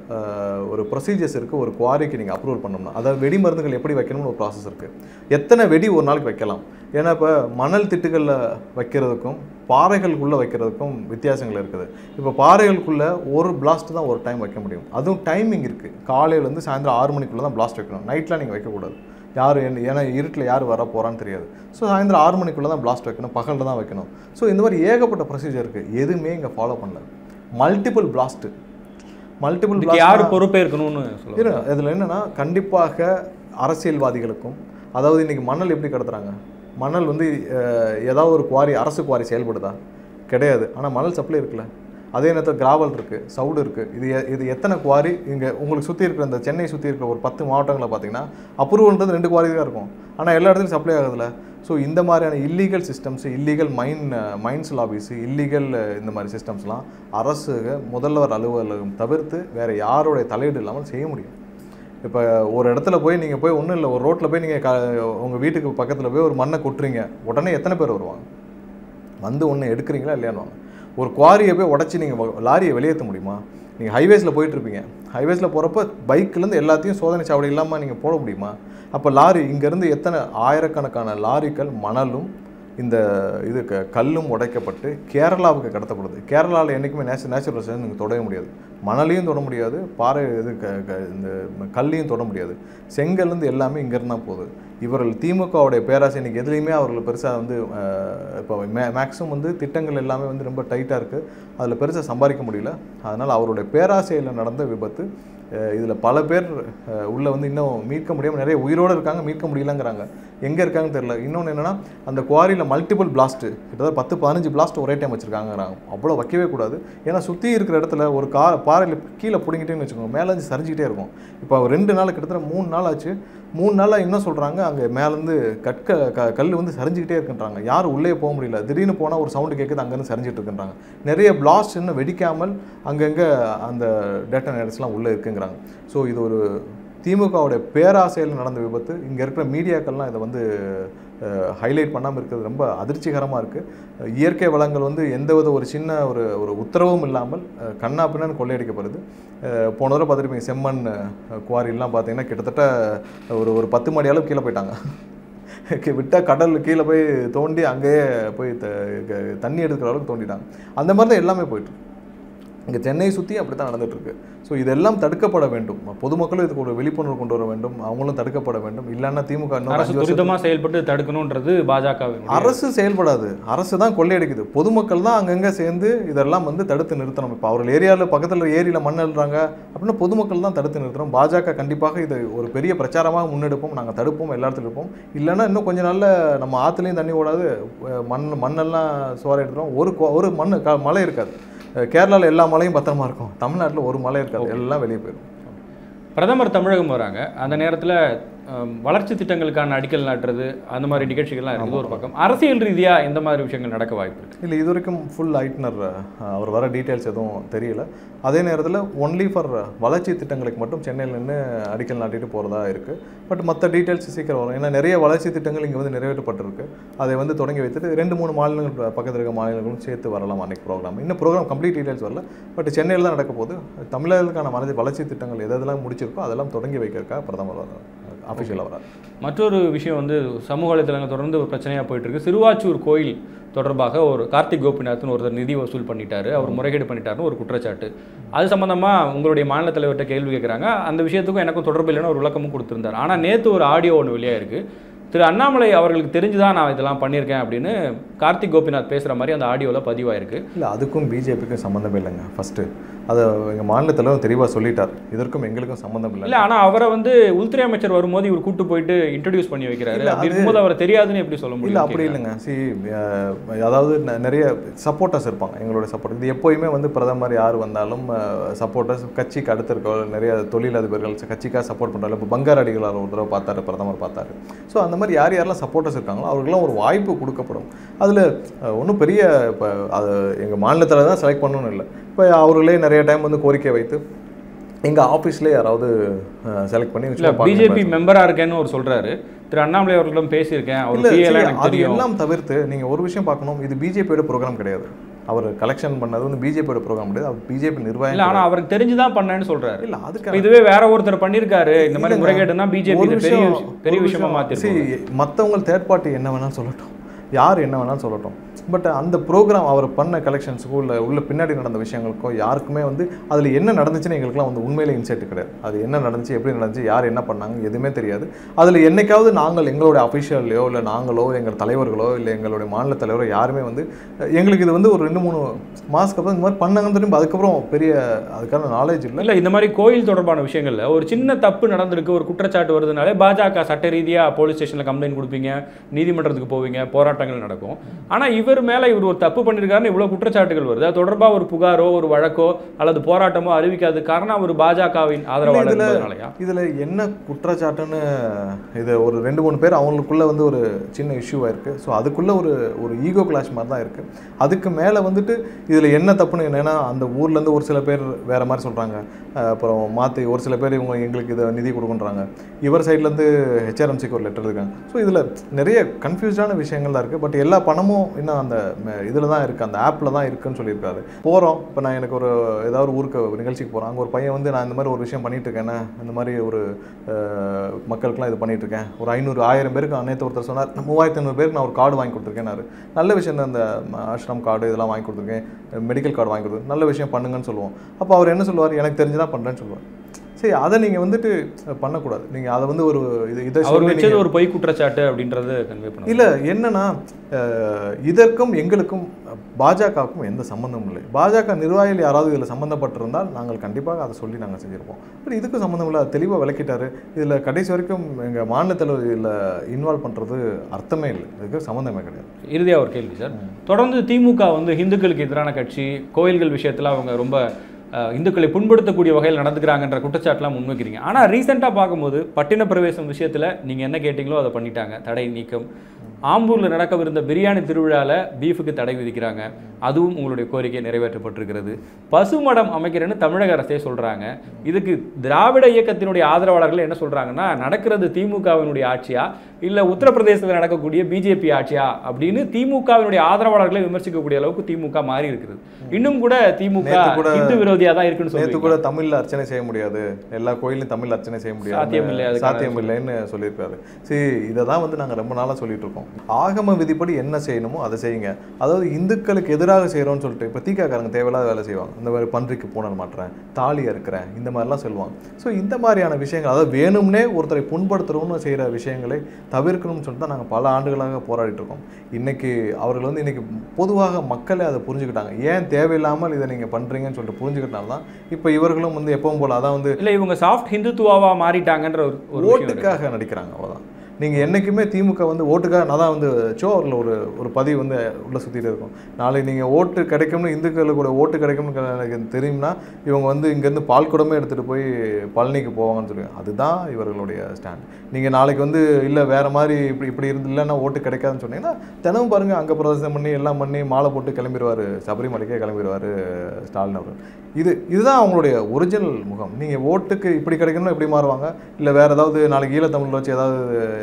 [SPEAKER 1] ஒரு ப்ரொசீஜர்ஸ் இருக்குது. ஒரு குவாரிக்கு நீங்கள் அப்ரூவல் பண்ணோம்னா, அதாவது வெடி மருந்துகள் எப்படி வைக்கணும்னு ஒரு ப்ராசஸ் இருக்குது. எத்தனை வெடி ஒரு நாளைக்கு வைக்கலாம். ஏன்னா இப்போ மணல் திட்டுகளில் வைக்கிறதுக்கும் பாறைகளுக்குள்ளே வைக்கிறதுக்கும் வித்தியாசங்கள் இருக்குது. இப்போ பாறைகளுக்குள்ளே ஒரு பிளாஸ்ட் தான் ஒரு டைம் வைக்க முடியும். அதுவும் டைமிங் இருக்குது. காலையிலேருந்து சாயந்தரம் ஆறு மணிக்குள்ளே தான் பிளாஸ்ட் வைக்கணும். நைட்லாம் நீங்கள் வைக்கக்கூடாது. யார் ஏன்னா இருட்டில் யார் வர போகிறான்னு தெரியாது. ஸோ சாயந்தரம் ஆறு மணிக்குள்ளே தான் பிளாஸ்ட் வைக்கணும், பகலில் தான் வைக்கணும். ஸோ இந்த மாதிரி ஏகப்பட்ட ப்ரொசீஜர் இருக்குது. எதுவுமே இங்கே ஃபாலோ பண்ணல. மல்டிபிள் பிளாஸ்ட்டு மல்டிபிள்
[SPEAKER 2] யார் பொறுப்பேற்கணும்னு சொல்லுங்க.
[SPEAKER 1] இதில் என்னென்னா கண்டிப்பாக அரசியல்வாதிகளுக்கும், அதாவது இன்றைக்கி மணல் எப்படி கடத்துறாங்க, மணல் வந்து ஏதாவது ஒரு குவாரி அரசு குவாரி செயல்படுதா கிடையாது. ஆனால் மணல் சப்ளை இருக்குல்ல. அதே நேரத்தில் கிராவல் இருக்குது, சவுடு இருக்குது. இது இது எத்தனை குவாரி இங்கே உங்களுக்கு சுற்றி இருக்கிற இந்த சென்னை சுற்றி இருக்கிற ஒரு பத்து மாவட்டங்களில் பார்த்தீங்கன்னா அப்ரூவல்ன்றது ரெண்டு குவாரி தான் இருக்கும். ஆனால் எல்லா இடத்துலையும் சப்ளை ஆகுதுல்ல. ஸோ இந்த மாதிரியான illegal systems, illegal mine mines lobbies, illegal இந்த மாதிரி சிஸ்டம்ஸ்லாம் அரசு முதல்வர் அலுவலகம் தவிர்த்து வேறு யாரோடைய தலையீடு இல்லாமல் செய்ய முடியும். இப்போ ஒரு இடத்துல போய் நீங்கள் போய் ஒன்றும் இல்லை, ஒரு ரோட்டில் போய் நீங்கள் க உங்கள் வீட்டுக்கு பக்கத்தில் போய் ஒரு மண்ணை கொட்டுறீங்க, உடனே எத்தனை பேர் வருவாங்க வந்து ஒன்று எடுக்கிறீங்களா இல்லையானுவாங்க. ஒரு குவாரியை போய் உடச்சி நீங்கள் லாரியை வெளியேற்ற முடியுமா? நீங்கள் ஹைவேஸில் போயிட்டுருப்பீங்க, ஹைவேஸில் போகிறப்ப பைக்லேருந்து எல்லாத்தையும் சோதனை சாவடி இல்லாமல் நீங்கள் போட முடியுமா? அப்போ லாரி இங்கேருந்து எத்தனை ஆயிரக்கணக்கான லாரிகள் மணலும் இந்த இது க கல்லும் உடைக்கப்பட்டு கேரளாவுக்கு கடத்தப்படுது. கேரளாவில் என்றைக்குமே நேச்சர் நேச்சுரல் ரிசோர்ஸ் நீங்கள் தொட முடியாது. மணலையும் தொட முடியாது, பாறை இது க க இந்த கல்லையும் தொட முடியாது. செங்கல்லேருந்து எல்லாமே இங்கேருந்து தான் போகுது. இவர்கள் திமுகவுடைய பேராசை இன்றைக்கி எதுலேயுமே அவர்கள் பெருசாக வந்து இப்போ மே மேக்ஸிமம் வந்து திட்டங்கள் எல்லாமே வந்து ரொம்ப டைட்டாக இருக்குது. அதில் பெருசாக சம்பாதிக்க முடியல. அதனால் அவருடைய பேராசையில் நடந்த விபத்து. இதில் பல பேர் உள்ளே வந்து இன்னும் மீட்க முடியாமல் நிறைய உயிரோடு இருக்காங்க, மீட்க முடியலங்கிறாங்க. எங்கே இருக்காங்கன்னு தெரியல. இன்னொன்று என்னென்னா அந்த குவாரியில் மல்டிபிள் பிளாஸ்ட்டு கிட்டத்தட்ட பத்து பதினஞ்சு பிளாஸ்ட் ஒரே டைம் வச்சுருக்காங்கிறாங்க. அவ்வளோ வைக்கவே கூடாது. ஏன்னா சுற்றி இருக்கிற இடத்துல ஒரு கா பாறையில் கீழே பிடிங்கிட்டேன்னு வச்சுக்கோங்க, மேலேருந்து சரிஞ்சிக்கிட்டே இருக்கும். இப்போ ரெண்டு நாள் கிட்டத்தட்ட மூணு நாள் ஆச்சு. மூணு நாளாக இன்னும் சொல்கிறாங்க அங்கே மேலேருந்து கற்க க கல் வந்து சரிஞ்சிக்கிட்டே இருக்குன்றாங்க. யாரும் உள்ளே போக முடியல. திடீர்னு போனால் ஒரு சவுண்டு கேட்குது, அங்கேருந்து சரிஞ்சிட்டு இருக்குன்றாங்க. நிறைய பிளாஸ்ட் இன்னும் வெடிக்காமல் அங்கங்கே அந்த டேட்டனேட்டர்ஸ்லாம் உள்ளே இருக்குங்கிறாங்க. ஸோ இது ஒரு திமுகவுடைய பேராசையில் நடந்த விபத்து. இங்கே இருக்கிற மீடியாக்கள்லாம் இதை வந்து ஹைலைட் பண்ணாமல் இருக்கிறது ரொம்ப அதிர்ச்சிகரமாக இருக்குது. இயற்கை வளங்கள் வந்து எந்தவித ஒரு சின்ன ஒரு ஒரு உத்தரவும் இல்லாமல் கண்ணா பின்னான்னு கொள்ளையடிக்கப்படுது. போன தடவை பார்த்துருப்பீங்க, செம்மண் குவாரிலாம் பார்த்தீங்கன்னா கிட்டத்தட்ட ஒரு ஒரு பத்து மணி அளவு கீழே போயிட்டாங்க. விட்டால் கடல் கீழே போய் தோண்டி அங்கேயே போய் த தண்ணி எடுக்கிற அளவுக்கு தோண்டிட்டாங்க. அந்த மாதிரி தான் எல்லாமே போயிட்டு இங்கே சென்னையை சுற்றி அப்படி தான் நடந்துகிட்ருக்கு. ஸோ இதெல்லாம் தடுக்கப்பட வேண்டும். பொதுமக்களும் இதுக்கு ஒரு விழிப்புணர்வு கொண்டு வர வேண்டும். அவங்களும் தடுக்கப்பட வேண்டும். இல்லைன்னா திமுக
[SPEAKER 2] துரிதமாக செயல்பட்டு தடுக்கணுன்றது பாஜக.
[SPEAKER 1] அரசு செயல்படாது, அரசு தான் கொள்ளையடிக்குது. பொதுமக்கள் தான் அங்கங்கே சேர்ந்து இதெல்லாம் வந்து தடுத்து நிறுத்தணும். இப்போ அவர்கள் ஏரியாவில் பக்கத்தில் ஏரியில் மண் எழுறாங்க அப்படின்னா பொதுமக்கள் தான் தடுத்து நிறுத்தணும். பாஜக கண்டிப்பாக இது ஒரு பெரிய பிரச்சாரமாக முன்னெடுப்போம். நாங்கள் தடுப்போம், எல்லா இடத்துல இருப்போம். இல்லைன்னா இன்னும் கொஞ்சம் நாளில் நம்ம ஆற்றுலையும் தண்ணி ஓடாது, மண் மண்ணெல்லாம் சோற எடுத்துகிறோம். ஒரு ஒரு மண் க மழை இருக்காது. கேரளாவில் எல்லா மலையும் பத்திரமா இருக்கும். தமிழ்நாட்டில் ஒரு மலை இருக்காது, எல்லாம் வெளியே போயிடும்.
[SPEAKER 2] பிரதமர் தமிழகம் வராங்க, அந்த நேரத்தில் வளர்ச்சி திட்டங்களுக்கான அடிக்கல் நாட்டுறது அந்த மாதிரி நிகழ்ச்சிகள்லாம் இருக்குது ஒரு பக்கம். அரசியல் ரீதியாக எந்த மாதிரி விஷயங்கள் நடக்க வாய்ப்பு இருக்குது?
[SPEAKER 1] இல்லை, இது வரைக்கும் ஃபுல் ஐட்னர் அவர் வர டீட்டெயில்ஸ் எதுவும் தெரியல. அதே நேரத்தில் ஒன்லி ஃபார் வளர்ச்சி திட்டங்களுக்கு மட்டும் சென்னையில் நின்று அடிக்கல் நாட்டிட்டு போகிறதா இருக்குது. பட் மற்ற டீட்டெயில்ஸ் சீக்கிரம் வரும். ஏன்னா நிறைய வளர்ச்சி திட்டங்கள் இங்கே வந்து நிறைவேற்றப்பட்டிருக்கு. அதை வந்து தொடங்கி வைத்துட்டு ரெண்டு மூணு மாநிலங்கள் பக்கத்தில் இருக்க மாநிலங்களும் சேர்த்து வரலாம் அன்றைக்கி ப்ரோக்ராம். இன்னும் ப்ரோக்ராம் கம்ப்ளீட் டீட்டெயில்ஸ் வரல. பட் சென்னையில் தான் நடக்க போது. தமிழர்களுக்கான வளர்ச்சி திட்டங்கள் எதெல்லாம் முடிச்சிருக்கோ அதெல்லாம் தொடங்கி வைக்கிறதுக்காக பிரதமர் அஃபிஷியலாக வராது.
[SPEAKER 2] மற்றொரு விஷயம் வந்து சமூக வலைதளங்கள் தொடர்ந்து ஒரு பிரச்சனையாக போயிட்டு இருக்கு. சிறுவாச்சூர் கோயில் தொடர்பாக ஒரு கார்த்திக் கோபிநாத்னு ஒருத்தர் நிதி வசூல் பண்ணிட்டாரு, அவர் முறைகேடு பண்ணிட்டாருன்னு ஒரு குற்றச்சாட்டு. அது சம்பந்தமாக உங்களுடைய மாநில தலைவர்கிட்ட கேள்வி கேட்குறாங்க. அந்த விஷயத்துக்கும் எனக்கும் தொடர்பு இல்லைன்னு ஒரு விளக்கமும் கொடுத்துருந்தார். ஆனால் நேற்று ஒரு ஆடியோ ஒன்று வெளியாக இருக்குது. திரு அண்ணாமலை அவர்களுக்கு தெரிஞ்சுதான் நான் இதெல்லாம் பண்ணியிருக்கேன் அப்படின்னு கார்த்திக் கோபிநாத் பேசுகிற மாதிரி அந்த ஆடியோவில் பதிவாயிருக்கு.
[SPEAKER 1] இல்லை, அதுக்கும் பிஜேபிக்கும் சம்மந்தமே இல்லைங்க. ஃபஸ்ட்டு அதை எங்கள் மாநிலத்தில் தெளிவாக சொல்லிட்டார், இதற்கும் எங்களுக்கும் சம்மந்தம் இல்லை.
[SPEAKER 2] இல்லை, ஆனால் அவரை வந்து உள்துறை அமைச்சர் வரும்போது இவர் கூட்டு போயிட்டு இன்ட்ரடியூஸ் பண்ணி வைக்கிறாரு. அப்படி இருக்கும்போது அவரை தெரியாதுன்னு எப்படி சொல்ல முடியும்?
[SPEAKER 1] இல்லை, அப்படி இல்லைங்க. சி அதாவது நிறைய சப்போர்ட்டர்ஸ் இருப்பாங்க, எங்களோட சப்போர்ட். இது எப்போயுமே வந்து பிரதமர் யார் வந்தாலும் சப்போர்ட்டர்ஸ் கட்சிக்கு அடுத்து இருக்க நிறைய தொழிலதிபர்கள் கட்சிக்காக சப்போர்ட் பண்ணுறாங்க. இப்போ பங்கார் அடிகளார் ஒரு தடவை பார்த்தாரு, பிரதமர் பார்த்தாரு. ஸோ அந்த மாதிரி யார் யாரெல்லாம் சப்போர்ட்டர்ஸ் இருக்காங்களோ அவர்களும் ஒரு வாய்ப்பு கொடுக்கப்படும். அதில் ஒன்றும் பெரிய இப்போ அது எங்கள் மாநிலத்தில் தான் செலக்ட் பண்ணணும்னு இல்லை. இப்போ அவர்களே நிறைய டைம் வந்து கோரிக்கை வைத்து எங்கள் ஆஃபீஸ்லேயே யாராவது செலக்ட் பண்ணி
[SPEAKER 2] பிஜேபி மெம்பராக இருக்கேன்னு ஒரு சொல்கிறாரு. திரு அண்ணாமலை அவர்களிடம் பேசியிருக்கேன்.
[SPEAKER 1] அது எல்லாம் தவிர்த்து நீங்கள் ஒரு விஷயம் பார்க்கணும், இது பிஜேபியோட ப்ரோக்ராம் கிடையாது. அவர் கலெக்ஷன் பண்ணது வந்து பிஜேபியோட ப்ரோக்ராம் கிடையாது, அவர் பிஜேபி நிர்வாகம்.
[SPEAKER 2] இல்லை, ஆனால் அவருக்கு தெரிஞ்சுதான் பண்ணேன்னு சொல்கிறாரு.
[SPEAKER 1] இல்லை, அதுக்கு
[SPEAKER 2] இதுவே வேற ஒருத்தர் பண்ணியிருக்காரு இந்த மாதிரி முறைகேடுனா பிஜேபி பெரிய பெரிய விஷயமா மாற்றி.
[SPEAKER 1] மற்றவங்க தேர்ட் பார்ட்டி என்ன வேணாலும் சொல்லட்டும், யார் என்ன வேணாலும் சொல்லட்டும், பட் அந்த ப்ரோக்ராம் அவர் பண்ண கலெக்ஷன்ஸுக்கோ இல்லை உள்ள பின்னாடி நடந்த விஷயங்களுக்கோ யாருக்குமே வந்து அதில் என்ன நடந்துச்சுன்னு எங்களுக்குலாம் வந்து உண்மையிலே இன்சைட் கிடையாது. அது என்ன நடந்துச்சு, எப்படி நடந்துச்சு, யார் என்ன பண்ணாங்க எதுவுமே தெரியாது. அதில் என்னைக்காவது நாங்கள் எங்களுடைய அஃபிஷியல்லையோ இல்லை நாங்களோ எங்கள் தலைவர்களோ இல்லை எங்களுடைய மாநில தலைவரோ யாருமே வந்து எங்களுக்கு இது வந்து ஒரு ரெண்டு மூணு மாதத்துக்கு அப்புறம் இந்த மாதிரி பண்ணாங்கன்னு தெரியும், அதுக்கப்புறம் பெரிய அதுக்கான நாலேஜ் இல்லை.
[SPEAKER 2] இல்லை, இந்த மாதிரி கோயில் தொடர்பான விஷயங்களில் ஒரு சின்ன தப்பு நடந்திருக்கு, ஒரு குற்றச்சாட்டு வருதுனாலே பாஜக சட்ட ரீதியாக போலீஸ் ஸ்டேஷனில் கம்ப்ளைண்ட் கொடுப்பீங்க, நீதிமன்றத்துக்கு போவீங்க, போராட்டங்கள் நடக்கும். ஆனால் இவர் மேலே இவர் ஒரு தப்பு பண்ணியிருக்காருன்னு இவ்வளோ குற்றச்சாட்டுகள் வருது. அது தொடர்பாக ஒரு புகாரோ ஒரு வழக்கோ அல்லது போராட்டமோ அறிவிக்காது காரணம் ஒரு பாஜகவின் ஆதரவாளர்.
[SPEAKER 1] இதில் என்ன குற்றச்சாட்டுன்னு இது ஒரு ரெண்டு மூணு பேர் அவங்களுக்குள்ள வந்து ஒரு சின்ன இஷ்யூவாக இருக்குது. ஸோ அதுக்குள்ளே ஒரு ஒரு ஈகோ கிளாஷ் மாதிரி தான் இருக்குது. அதுக்கு மேலே வந்துட்டு இதில் என்ன தப்புன்னு என்னென்னா அந்த ஊர்லேருந்து ஒரு சில பேர் வேறு மாதிரி சொல்கிறாங்க, அப்புறம் மாற்றி ஒரு சில பேர் இவங்க எங்களுக்கு இதை நிதி கொடுக்குன்றாங்க, இவர் சைட்லேருந்து ஹெச்ஆர்எம்சிக்கு ஒரு லெட்டர் இருக்காங்க. ஸோ இதில் நிறைய கன்ஃபியூஸ்டான விஷயங்கள் தான் இருக்குது. பட் எல்லா பணமும் இன்னும் அந்த இதில் தான் இருக்குது, அந்த ஆப்பில் தான் இருக்குதுன்னு சொல்லியிருக்காரு. போகிறோம், இப்போ நான் எனக்கு ஒரு ஏதாவது ஊருக்கு ஒரு நிகழ்ச்சிக்கு போகிறேன், அங்கே ஒரு பையன் வந்து நான் இந்த மாதிரி ஒரு விஷயம் பண்ணிகிட்ருக்கேன்னா இந்த மாதிரி ஒரு மக்களுக்குலாம் இது பண்ணிகிட்ருக்கேன், ஒரு ஐநூறு ஆயிரம் பேருக்கு அனைத்து ஒருத்தர் சொன்னார், மூவாயிரத்தி ஐநூறு பேருக்கு நான் ஒரு கார்டு வாங்கி கொடுத்துருக்கேன்னாரு. நல்ல விஷயம் தான், அந்த ஆஷ்ரம் கார்டு இதெல்லாம் வாங்கி கொடுத்துருக்கேன், மெடிக்கல் கார்டு வாங்கி கொடுத்துருக்கேன், நல்ல விஷயம் பண்ணுங்கன்னு சொல்லுவோம். அப்போ அவர் என்ன சொல்லுவார், எனக்கு தெரிஞ்சுதான் பண்ணுறேன்னு சொல்லுவார். சரி, அதை நீங்கள் வந்துட்டு பண்ணக்கூடாது. நீங்கள் அதை வந்து ஒரு இது இதை
[SPEAKER 2] சொல்லி ஒரு பொய் குற்றச்சாட்டு அப்படின்றது கன்வே பண்ண
[SPEAKER 1] இல்லை. என்னன்னா இதற்கும் எங்களுக்கும் பாஜகவுக்கும் எந்த சம்மந்தமும் இல்லை. பாஜக நிர்வாகிகள் யாராவது இதில் சம்மந்தப்பட்டிருந்தால் நாங்கள் கண்டிப்பாக அதை சொல்லி நாங்கள் செஞ்சுருப்போம். பட் இதுக்கும் சம்மந்தம் இல்லை, தெளிவாக விளக்கிட்டாரு. இதில் கடைசி வரைக்கும் எங்கள் மாநிலத்தில் இதில் இன்வால்வ் பண்ணுறது அர்த்தமே இல்லை, இதுக்கு சம்மந்தமே கிடையாது.
[SPEAKER 2] இறுதியாக ஒரு கேள்வி சார், தொடர்ந்து திமுக வந்து இந்துக்களுக்கு எதிரான கட்சி, கோயில்கள் விஷயத்தில் அவங்க ரொம்ப இந்துக்களை புண்படுத்தக்கூடிய வகையில் நடந்துக்கிறாங்கன்ற குற்றச்சாட்டுலாம் முன்வைக்கிறீங்க. ஆனால் ரீசெண்டாக பார்க்கும்போது பட்டின பிரவேசம் விஷயத்தில் நீங்கள் என்ன கேட்டிங்களோ அதை பண்ணிட்டாங்க, தடை நீக்கம். ஆம்பூரில் நடக்கவிருந்த பிரியாணி திருவிழாவில் பீஃபுக்கு தடை விதிக்கிறாங்க, அதுவும் உங்களுடைய கோரிக்கை நிறைவேற்றப்பட்டிருக்கிறது. பசுமடம் அமைக்கிறேன்னு தமிழக அரசே சொல்கிறாங்க. இதுக்கு திராவிட இயக்கத்தினுடைய ஆதரவாளர்கள் என்ன சொல்கிறாங்கன்னா, நடக்கிறது திமுகவினுடைய ஆட்சியா இல்லை உத்தரப்பிரதேசத்தில் நடக்கக்கூடிய பிஜேபி ஆட்சியா அப்படின்னு திமுகவினுடைய ஆதரவாளர்களை விமர்சிக்கக்கூடிய அளவுக்கு திமுக மாறி இருக்கிறது. இன்னும் கூட திமுக இந்து விரோதியாக தான் இருக்குன்னு சொல்லி
[SPEAKER 1] கூட தமிழில் அர்ச்சனை செய்ய முடியாது, எல்லா கோயிலும் தமிழ் அர்ச்சனை செய்ய முடியாது,
[SPEAKER 2] சாத்தியம் இல்லை,
[SPEAKER 1] சாத்தியம் இல்லைன்னு சொல்லியிருக்காரு. சரி, இதை தான் வந்து நாங்கள் ரொம்ப நாளாக சொல்லிட்டு இருக்கோம். ஆகம விதிப்படி என்ன செய்யணுமோ அதை செய்யுங்க. அதாவது இந்துக்களுக்கு எதிராக செய்கிறோன்னு சொல்லிட்டு இப்போ தீக்காக்காரங்க தேவையில்லாத வேலை செய்வாங்க. இந்த மாதிரி பன்றிக்கு பூனல் மாட்டுறேன், தாலியாக இருக்கிறேன், இந்த மாதிரிலாம் சொல்லுவாங்க. ஸோ இந்த மாதிரியான விஷயங்கள், அதாவது வேணும்னே ஒருத்தரை புண்படுத்துறோம்னு செய்கிற விஷயங்களை தவிர்க்கணும்னு சொல்லிட்டு தான் நாங்கள் பல ஆண்டுகளாக போராடிட்டு இருக்கோம். இன்றைக்கி அவர்கள் வந்து இன்றைக்கி பொதுவாக மக்களே அதை புரிஞ்சுக்கிட்டாங்க. ஏன் தேவையில்லாமல் இதை நீங்கள் பண்ணுறீங்கன்னு சொல்லிட்டு புரிஞ்சுக்கிட்டாலும் தான் இப்போ இவர்களும் வந்து எப்பவும் போல் அதான் வந்து
[SPEAKER 2] இல்லை இவங்க சாஃப்ட் ஹிந்துத்துவாவாக மாறிட்டாங்கன்ற ஒரு
[SPEAKER 1] ஓட்டுக்காக நடிக்கிறாங்க. அவ்வளோதான். நீங்கள் என்றைக்குமே திமுக வந்து ஓட்டுக்காக நான் தான் வந்து சோ அவரில் ஒரு ஒரு பதிவு வந்து உள்ளே சுற்றிட்டு இருக்கும். நாளைக்கு நீங்கள் ஓட்டு கிடைக்கும்னு இந்துக்களுக்கு கூட ஓட்டு கிடைக்கும்னு எனக்கு தெரியும்னா இவங்க வந்து இங்கேருந்து பால் குடமே எடுத்துகிட்டு போய் பழனிக்கு போவாங்கன்னு சொல்லுவாங்க. அதுதான் இவர்களுடைய ஸ்டாண்ட். நீங்கள் நாளைக்கு வந்து இல்லை வேறு மாதிரி இப்படி இப்படி இருந்து இல்லைன்னா ஓட்டு கிடைக்காதுன்னு சொன்னீங்கன்னா தினமும் பாருங்கள், அங்கே பிரதேசம் பண்ணி எல்லாம் பண்ணி மாலை போட்டு கிளம்பிடுவார், சபரிமலைக்கே கிளம்பிடுவார் ஸ்டாலின் அவர். இது இதுதான் அவங்களுடைய ஒரிஜினல் முகம். நீங்கள் ஓட்டுக்கு இப்படி கிடைக்கணும்னா இப்படி மாறுவாங்க, இல்லை வேறு ஏதாவது நாளைக்கு ஈழத்தமிழில் வச்சு ஏதாவது ஒரு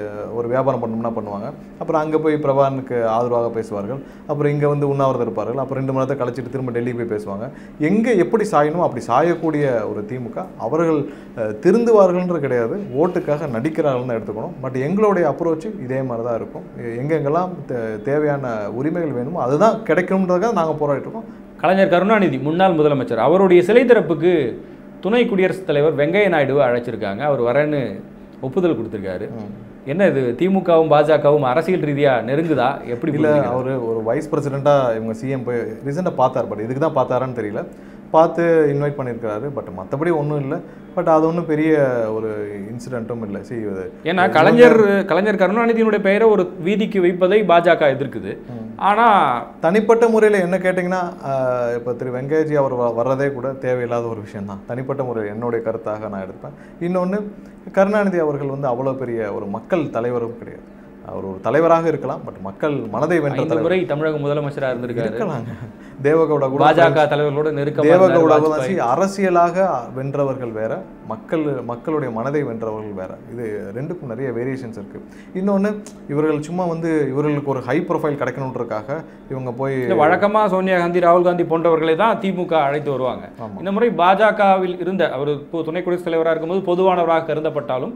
[SPEAKER 1] ஒரு வியாபாரம் பண்ணணும்னா பண்ணுவாங்க. அப்புறம் அங்கே போய் பிரபாகரனுக்கு ஆதரவாக பேசுவார்கள். அப்புறம் இங்கே வந்து உண்ணாவிரதம் இருப்பார்கள். அப்புறம் ரெண்டு மணி நேரத்தை கழிச்சிட்டு திரும்ப டெல்லி போய் பேசுவாங்க. எங்கே எப்படி சாயணுமோ அப்படி சாயக்கூடிய ஒரு திமுக. அவர்கள் திருந்துவார்கள்ன்றது கிடையாது, ஓட்டுக்காக நடிக்கிறார்கள் தான் எடுத்துக்கணும். பட் எங்களுடைய அப்ரோச்சு இதே மாதிரி தான் இருக்கும். எங்கெங்கெல்லாம் தேவையான உரிமைகள் வேணுமோ அதுதான் கிடைக்கணுன்றதுக்காக நாங்கள் போராடிட்டு இருக்கோம்.
[SPEAKER 2] கலைஞர் கருணாநிதி முன்னாள் முதலமைச்சர், அவருடைய சிலை திறப்புக்கு துணை குடியரசுத் தலைவர் வெங்கையா நாயுடுவை அழைச்சிருக்காங்க. அவர் வரேன்னு ஒப்புதல் கொடுத்துருக்காரு. என்ன இது, திமுகவும் பாஜகவும் அரசியல் ரீதியாக நெருங்குதா? எப்படி
[SPEAKER 1] இல்லை, அவர் ஒரு வைஸ் பிரசிடெண்ட்டாக இவங்க சிஎம் போய் ரீசெண்டாக பார்த்தார். பட் இதுக்கு தான் பார்த்தாரான்னு தெரியல. பார்த்து இன்வைட் பண்ணியிருக்காரு. பட் மற்றபடி ஒன்றும் இல்லை. பட் அது ஒன்றும் பெரிய ஒரு இன்சிடென்ட்டும் இல்லை. சரி,
[SPEAKER 2] ஏன்னா கலைஞர் கலைஞர் கருணாநிதியினுடைய பெயரை ஒரு வீதிக்கு வைப்பதை பாஜக எதிர்க்குது. ஆனால்
[SPEAKER 1] தனிப்பட்ட முறையில் என்ன கேட்டிங்கன்னா, இப்போ திரு வெங்கையாஜி அவர் வர்றதே கூட தேவையில்லாத ஒரு விஷயந்தான். தனிப்பட்ட முறையில் என்னுடைய கருத்தாக நான் எடுப்பேன். இன்னொன்று, கருணாநிதி அவர்கள் வந்து அவ்வளோ பெரிய ஒரு மக்கள் தலைவரும் கிடையாது. அவர் ஒரு தலைவராக இருக்கலாம், பட் மக்கள் மனதை வென்ற
[SPEAKER 2] தலைவரை தமிழக முதலமைச்சராக இருந்திருக்காங்க.
[SPEAKER 1] தேவகவுடா கூட
[SPEAKER 2] பாஜக தலைவர்களோட நெருக்கம்.
[SPEAKER 1] தேவகவுடா அரசியலாக வென்றவர்கள் வேற, மக்கள் மக்களுடைய மனதை வென்றவர்கள் வேற. இது ரெண்டுக்கும் நிறைய வேரியேஷன்ஸ் இருக்கு. இன்னொன்று, இவர்கள் சும்மா வந்து இவர்களுக்கு ஒரு ஹை ப்ரொஃபைல் கிடைக்கணுன்றதுக்காக இவங்க போய்
[SPEAKER 2] வழக்கமாக சோனியா காந்தி, ராகுல் காந்தி போன்றவர்களை தான் திமுக அழைத்து வருவாங்க. இந்த முறை பாஜகவில் இருந்த அவர் துணை குடியரசுத் தலைவராக இருக்கும்போது பொதுவானவராக கருதப்பட்டாலும்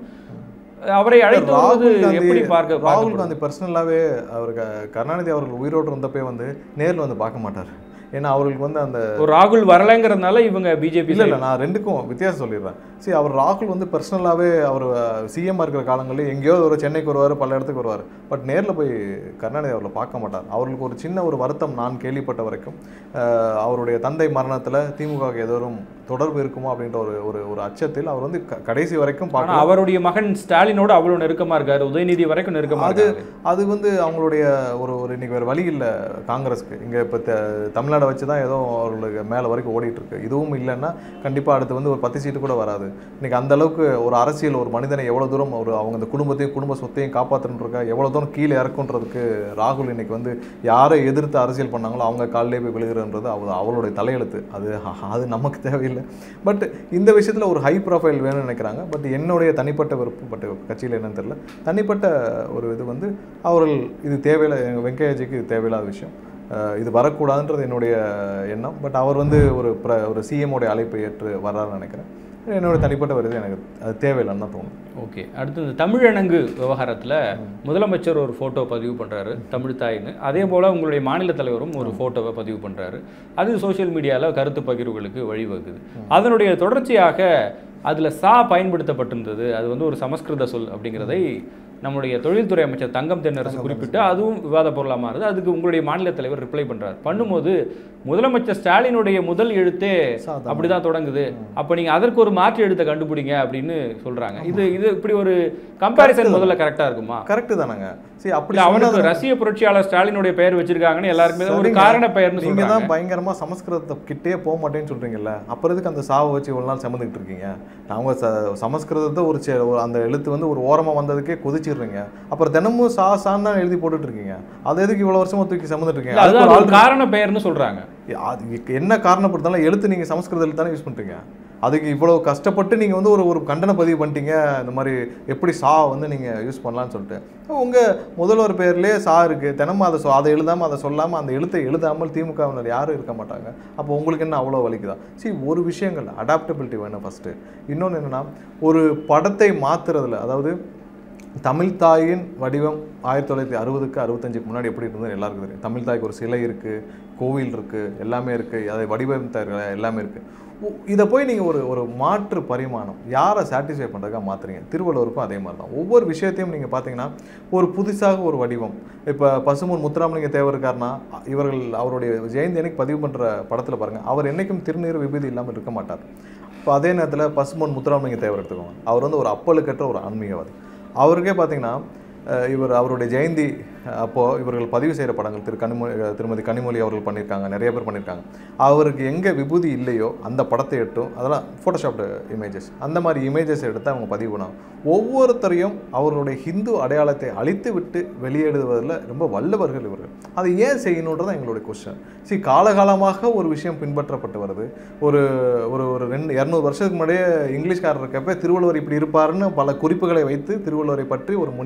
[SPEAKER 2] அவரை அழைத்து எப்படி பார்க்க
[SPEAKER 1] ராகுல் காந்தி பர்சனலாகவே அவருக்கு கருணாநிதி அவர்கள் உயிரோடு இருந்தப்பே வந்து நேரில் வந்து பார்க்க மாட்டார். ஏன்னா அவர்களுக்கு வந்து அந்த
[SPEAKER 2] ஒரு ராகுல் வரலைங்கிறதுனால இவங்க பிஜேபி
[SPEAKER 1] இல்லை இல்லை நான் ரெண்டுக்கும் வித்தியாசம் சொல்லிடுறேன். சரி, அவர் ராகுல் வந்து பர்சனலாகவே அவர் சிஎம்மாக இருக்கிற காலங்களில் எங்கேயோ ஒரு சென்னைக்கு வருவார், பல இடத்துக்கு வருவார். பட் நேரில் போய் கருணாநிதி அவர்களை பார்க்க மாட்டார். அவர்களுக்கு ஒரு சின்ன ஒரு வருத்தம் நான் கேள்விப்பட்ட வரைக்கும், அவருடைய தந்தை மரணத்தில் திமுக ஏதோறும் தொடர்பு இருக்குமோ அப்படின்ற ஒரு ஒரு ஒரு அச்சத்தில் அவர் வந்து கடைசி வரைக்கும் பார்க்க.
[SPEAKER 2] அவருடைய மகன் ஸ்டாலினோடு அவ்வளோ நெருக்கமாக இருக்காரு, உதயநிதி வரைக்கும் நெருக்கமாக.
[SPEAKER 1] அது அது வந்து அவங்களுடைய ஒரு ஒரு இன்னைக்கு வேறு வழி இல்லை காங்கிரஸுக்கு. இங்கே இப்போ தமிழ்நாடை வச்சு தான் ஏதோ அவர்களுக்கு மேலே வரைக்கும் ஓடிட்டு இருக்கு. இதுவும் இல்லைன்னா கண்டிப்பாக அடுத்து வந்து ஒரு பத்து சீட்டு கூட வராது. இன்னைக்கு அந்த அளவுக்கு ஒரு அரசியல் ஒரு மனிதனை எவ்வளோ தூரம் ஒரு அவங்க அந்த குடும்பத்தையும் குடும்ப சொத்தையும் காப்பாற்றுன்றக்கா எவ்வளோ தூரம் கீழே இறக்குன்றதுக்கு ராகுல் இன்னைக்கு வந்து யாரை எதிர்த்து அரசியல் பண்ணாங்களோ அவங்க காலிலே போய் விழுகிறன்றது அவ அவளுடைய தலையெழுத்து. அது அது நமக்கு தேவையில்லை. பட் இந்த விஷயத்தில் ஒரு ஹை ப்ரொஃபைல் வேணும்னு நினைக்கிறாங்க. பட் என்னுடைய தனிப்பட்ட விருப்பம், பட் கட்சியில் என்னன்னு தெரியல, தனிப்பட்ட ஒரு இது வந்து அவர்கள் இது தேவையில்லை, வெங்கையாஜிக்கு இது தேவையில்லாத விஷயம், இது வரக்கூடாதுன்றது என்னுடைய எண்ணம். பட் அவர் வந்து ஒரு ப்ர ஒரு சிஎம்முடைய அழைப்பை ஏற்று வர்றாருன்னு நினைக்கிறேன். என்னோட தனிப்பட்ட வருது எனக்கு அது தேவையில்லைன்னு தான் தோணும்.
[SPEAKER 2] ஓகே, அடுத்து இந்த தமிழணங்கு விவகாரத்தில் முதலமைச்சர் ஒரு ஃபோட்டோ பதிவு பண்ணுறாரு, தமிழ் தாயின்னு. அதே போல் உங்களுடைய மாநில தலைவரும் ஒரு ஃபோட்டோவை பதிவு பண்ணுறாரு. அது சோசியல் மீடியாவில் கருத்து பகிர்வுகளுக்கு வழிவகுக்குது. அதனுடைய தொடர்ச்சியாக அதில் சா பயன்படுத்தப்பட்டிருந்தது. அது வந்து ஒரு சமஸ்கிருத சொல் அப்படிங்கிறதை நம்முடைய தொழில்துறை அமைச்சர் தங்கம் தென்னரசு குறிப்பிட்டு அதுவும் விவாத பொருளாக மாறுது. அதுக்கு உங்களுடைய மாநில தலைவர் ரிப்ளை பண்ணுறாரு. பண்ணும்போது முதலமைச்சர் ஸ்டாலினுடைய முதல் எழுத்தே அப்படிதான் தொடங்குது, அப்போ நீங்கள் அதற்கு ஒரு மாற்று எழுத்தை கண்டுபிடிங்க அப்படின்னு சொல்கிறாங்க. இது இது இப்படி ஒரு கம்பேரிசன் முதல்ல கரெக்டாக இருக்குமா?
[SPEAKER 1] கரெக்டு தானங்க. சரி, அப்படி
[SPEAKER 2] அவனுக்கு ரஷ்ய புரட்சியாளர் ஸ்டாலினுடைய பெயர் வச்சிருக்காங்கன்னு எல்லாருக்குமே ஒரு காரண பெயர்னு
[SPEAKER 1] நீங்க தான் பயங்கரமா சமஸ்கிருதத்தை கிட்டே போக மாட்டேன்னு சொல்றீங்கல்ல, அப்புறம் எதுக்கு அந்த சாவை வச்சு இவ்வளவு நாள் சமந்துக்கிட்டு இருக்கீங்க? அவங்க சமஸ்கிருதத்தை ஒரு அந்த எழுத்து வந்து ஒரு ஓரமா வந்ததுக்கே கொதிச்சிடுறீங்க. அப்புறம் தினமும் சா சான்னு தான் எழுதி போட்டுட்டு இருக்கீங்க. அது எதுக்கு இவ்வளவு வருஷமா தூக்கி சமந்துட்டு இருக்கீங்க?
[SPEAKER 2] அது காரண பெயர்னு சொல்றாங்க.
[SPEAKER 1] என்ன காரணப்படுத்தாலும் எழுத்து நீங்க சமஸ்கிருதத்தில் தானே யூஸ் பண்றீங்க. அதுக்கு இவ்வளவு கஷ்டப்பட்டு நீங்க வந்து ஒரு ஒரு கண்டன பதிவு பண்ணிட்டீங்க. இந்த மாதிரி எப்படி சா வந்து நீங்க யூஸ் பண்ணலாம்னு சொல்லிட்டு உங்க முதல்வர் பேர்லயே சா இருக்கு. தினமும் அதை அதை எழுதாம அதை சொல்லாம அந்த எழுத்தை எழுதாமல் திமுகவினர் யாரும் இருக்க மாட்டாங்க. அப்போ உங்களுக்கு என்ன அவ்வளோ வலிக்குதா? சரி, ஒரு விஷயங்கள் அடாப்டபிலிட்டி வேணும் ஃபர்ஸ்ட். இன்னொன்று என்னன்னா, ஒரு படத்தை மாத்துறதுல, அதாவது தமிழ் தாயின் வடிவம் ஆயிரத்தி தொள்ளாயிரத்தி அறுபதுக்கு அறுபத்தஞ்சுக்கு முன்னாடி எப்படி இருந்தது எல்லாருக்கும் தெரியும். தமிழ் தாய்க்கு ஒரு சிலை இருக்குது, கோவில் இருக்குது, எல்லாமே இருக்குது, அதை வடிவமைத்த எல்லாமே இருக்குது. இதை போய் நீங்கள் ஒரு ஒரு மாற்று பரிமாணம் யாரை சாட்டிஸ்ஃபை பண்ணுறதுக்காக மாற்றுறீங்க? திருவள்ளுவருக்கும் அதே மாதிரி தான். ஒவ்வொரு விஷயத்தையும் நீங்கள் பார்த்தீங்கன்னா ஒரு புதுசாக ஒரு வடிவம். இப்போ பசும்பொன் முத்துராமலிங்க தேவர் இருக்காருன்னா, இவர்கள் அவருடைய ஜெயந்தி அன்னைக்கு பதிவு பண்ணுற படத்தில் பாருங்கள், அவர் என்றைக்கும் திருநீர் விபூதி இல்லாமல் இருக்க மாட்டார். இப்போ அதே நேரத்தில் பசும்பொன் முத்துராமலிங்க தேவர் எடுத்துக்கோங்க, அவர் வந்து ஒரு அப்பலுக்கற்ற ஒரு ஆன்மீகவாதி. அவருக்கே பார்த்தீங்கன்னா இவர் அவருடைய ஜெயந்தி அப்போது இவர்கள் பதிவு செய்கிற படங்கள் திரு கனிமொழி திருமதி கனிமொழி அவர்கள் பண்ணியிருக்காங்க, நிறைய பேர் பண்ணியிருக்காங்க. அவருக்கு எங்கே விபூதி இல்லையோ அந்த படத்தை எடுத்தும், அதெல்லாம் ஃபோட்டோஷாப்டு இமேஜஸ், அந்த மாதிரி இமேஜஸ் எடுத்து அவங்க பதிவு பண்ணாங்க. ஒவ்வொருத்தரையும் அவர்களுடைய ஹிந்து அடையாளத்தை அழித்து விட்டு வெளியேடுவதில் ரொம்ப வல்லவர்கள் இவர்கள். அதை ஏன் செய்யணுன்றது தான் எங்களுடைய கொஸ்டின். சரி, காலகாலமாக ஒரு விஷயம் பின்பற்றப்பட்டு வருது. ஒரு ஒரு ஒரு ரெண்டு இரநூறு வருஷத்துக்கு முன்னாடியே இங்கிலீஷ்காரர் இருக்கப்போ திருவள்ளுவர் இப்படி இருப்பாருன்னு பல குறிப்புகளை வைத்து திருவள்ளுவரை பற்றி ஒரு முனிவராக